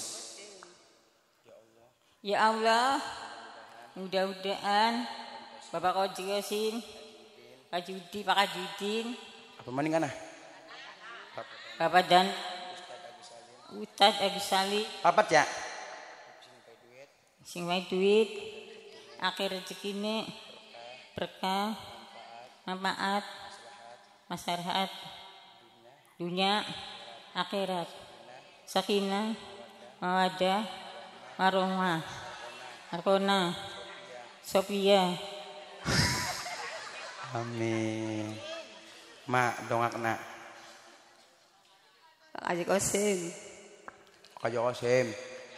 Speaker 2: Ya Allah, mudah-mudahan Bapak Kaji Kosim, Kajudi, Pak Kajudin,
Speaker 1: apa maning kana?
Speaker 2: Bapak dan Ustadz Agus Salim.
Speaker 1: Papat ya?
Speaker 2: Sing wae duit, akhir rezekine berkah, manfaat, masyarakat, dunia, akhirat, sakinah, mawadah, warahmah, arkona, Sophia.
Speaker 1: Amin. Mak dongakna.
Speaker 2: Kaji Kosim.
Speaker 1: Kaji Kosim.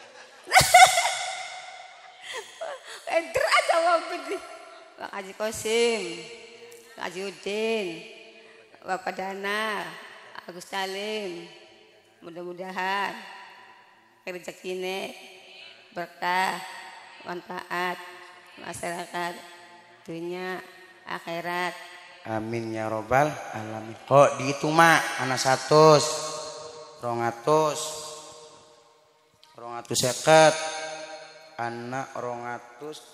Speaker 2: Enter aja wong gede. Pak Kaji Kosim. Kaji Udin. Bapak Dana. Agus Salim. Mudah-mudahan rezekine berkah, manfaat masyarakat, dunia, akhirat.
Speaker 1: Amin ya robbal alamin. Kok dihitung mak anak 100 200 seket anak 200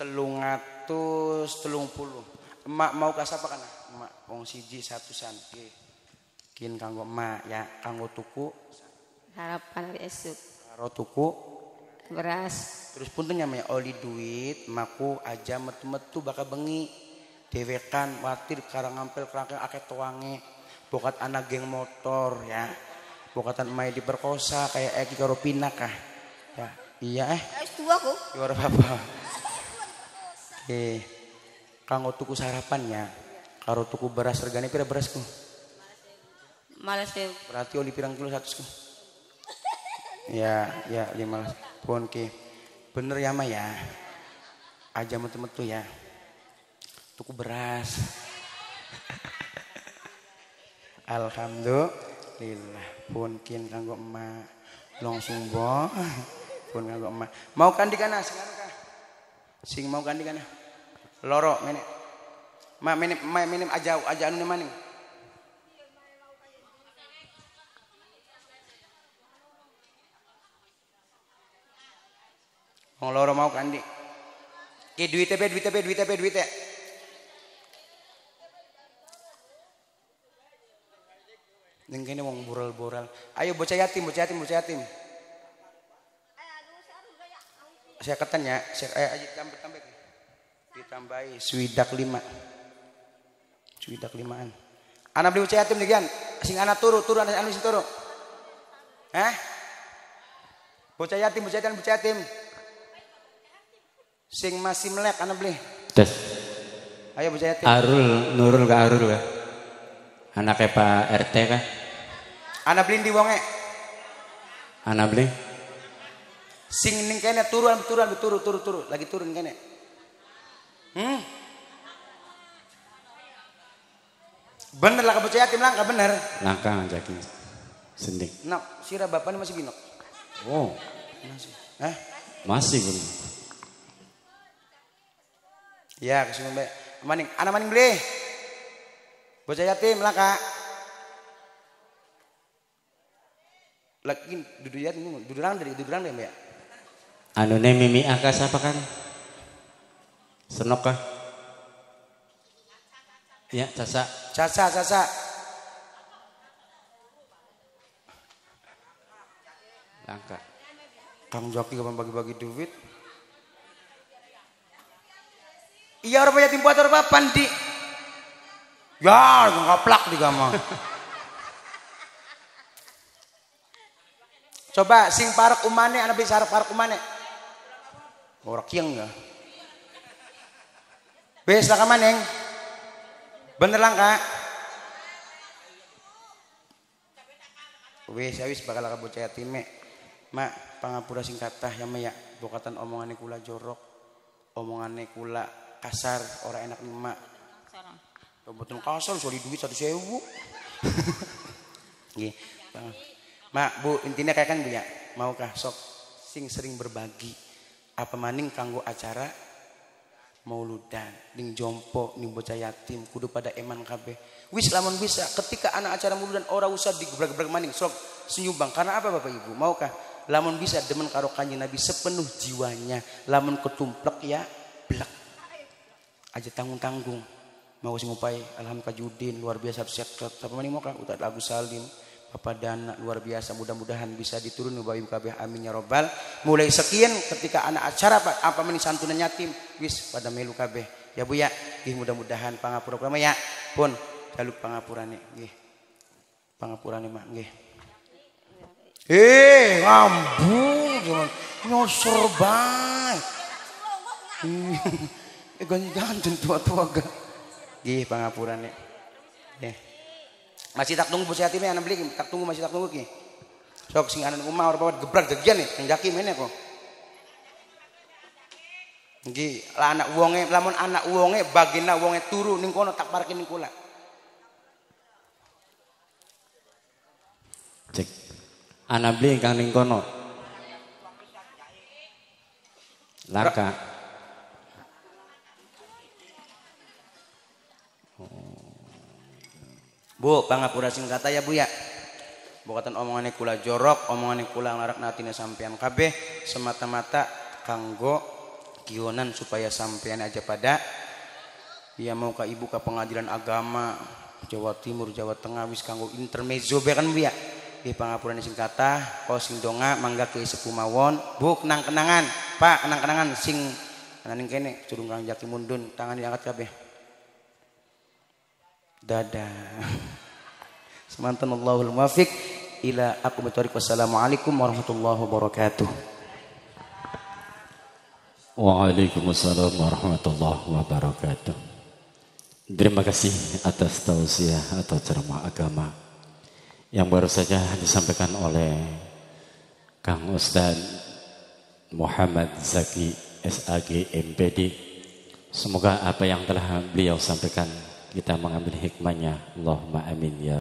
Speaker 1: 330. Emak mau kasih apa kana? Emak wong siji 100-an. Kin kanggo emak ya, kanggo tuku
Speaker 2: Harapan hari esok.
Speaker 1: karo tuku
Speaker 2: Beras.
Speaker 1: terus punten namanya oli duit maku aja metu-metu bakal bengi dewekan watir karang ngampel kerangkeng akeh tuange bokat anak geng motor ya bokatan emai diperkosa kayak Eki karo Pinak kah ya iya
Speaker 2: Tua kok.
Speaker 1: ya ora apa kanggo tuku sarapannya karo tuku beras regane pira berasku
Speaker 2: Malas ya.
Speaker 1: berarti oli pirang kilo 100 ku ya 15 pun ki bener ya mah ya aja metu-metu ya tuku beras alhamdulillah pun kin kanggo emak langsung boh pun kanggo emak mau kandi kana sing mau kandi kana loro menek mak menem aja anu maning Wong loro mau kan Dik. Ki duite. Ning kene wong boral-boral. Ayo bocah yatim. Saya katanya, aja tambah. Ditambahi swidak 5. Swidak 5-an. Anak beli bocah yatim nih kan. Sing anak turu anak anu sing turu. Bocah yatim. Sing masih melek anak beli.
Speaker 3: Tes.
Speaker 1: Ayo bocah yatim.
Speaker 3: Nurul ka. Anaknya Pak RT kah?
Speaker 1: Anak beli di wonge.
Speaker 3: Anak beli?
Speaker 1: Sing ning kene turu. Lagi turun kene. Bener lah bocah yatim langka bener.
Speaker 3: Langka ngajakin. Sendik.
Speaker 1: Nak, sira bapaknya masih binok.
Speaker 3: Oh. Masih belum.
Speaker 1: Ya, kesini Mbak. Anak maning beli. Bocah yatim langka. Lagi duduk yatim, duduk rang deh Mbak.
Speaker 3: Anu ne Mimi Akas apa kan? Senok kah? Ya, Caca. Langka.
Speaker 1: Kang Joki kapan bagi-bagi duit? Iya orang yatim buat orang papan di. Ya, ngaplak di kamar. Coba sing parak umane, anak bisa parak umane. Orang kieng ya. Bes lah kamaneng. Bener langka. Wis bakal ka bocah yatim mak pangapura sing katah ya ya bokatan omongane kula jorok, omongane kula kasar, ora enak nih mak. Betul kasar soal duit 1.000. Nggih. Mak, Bu, intinya kayak kan Bu ya. Maukah sok sing sering berbagi apa maning kanggo acara mauludan ning jompo ning bocah yatim kudu pada eman kabeh. Wis lamun bisa ketika anak acara mauludan ora usah digebrek-gebrek maning sok senyumbang. Karena apa Bapak Ibu? Maukah lamun bisa demen karo Kanjeng Nabi sepenuh jiwanya, lamun ketumplek ya blek. Aja tanggung-tanggung. Mau sing ngupai alhamdulillah Judin luar biasa seket. Apa maning maukah Ustaz Agus Salim, Bapak Dana luar biasa, mudah-mudahan bisa diturun Bapak Ibu kabeh amin ya robbal. Mulai sekian ketika anak acara apa maning santunan yatim wis pada melu kabeh. Ya Bu ya, nggih mudah-mudahan pangapura kula ya. Pun jaluk pangapurane nggih. Pangapurane mak nggih. Ngambu jangan nyosor bae. Ganti-ganti tua-tua ga. Nggih pangapurane. Nggih. Masih tak tunggu bocah yatimnya anak beli, masih tak tunggu ki. Sok sing anak umah ora bawa gebrak degian nih, yang jaki meneh kok. Nggih, lah anak wonge, lamun anak wonge bagina wonge turu ning kono tak parkir ning kula.
Speaker 3: Cek. Anak beli kang ning kono. Langka.
Speaker 1: Bu, pangapura sing kata ya Bu ya. Bokatan omongane kula jorok, omongane kula nglarak natine sampean kabeh semata-mata kanggo kionan supaya sampean aja pada ya mau ka ibu ka pengadilan agama Jawa Timur, Jawa Tengah wis kanggo intermezzo be kan Bu ya. Nggih pangapurane sing kata, kau sing donga mangga ke sepuh mawon. Bu, kenang-kenangan. Pak, kenang-kenangan sing ana ning kene curung Kang Jaki mundun, tangan diangkat kabeh. Dadah. Semantan Allahul muwaffiq ila aqwamit thoriq. Wassalamualaikum warahmatullahi wabarakatuh.
Speaker 3: Waalaikumsalam warahmatullahi wabarakatuh. Terima kasih atas tausiah atau ceramah agama yang baru saja disampaikan oleh Kang Ustaz Muhammad Zaki SAG MPD. Semoga apa yang telah beliau sampaikan kita mengambil hikmahnya. Allahumma amin ya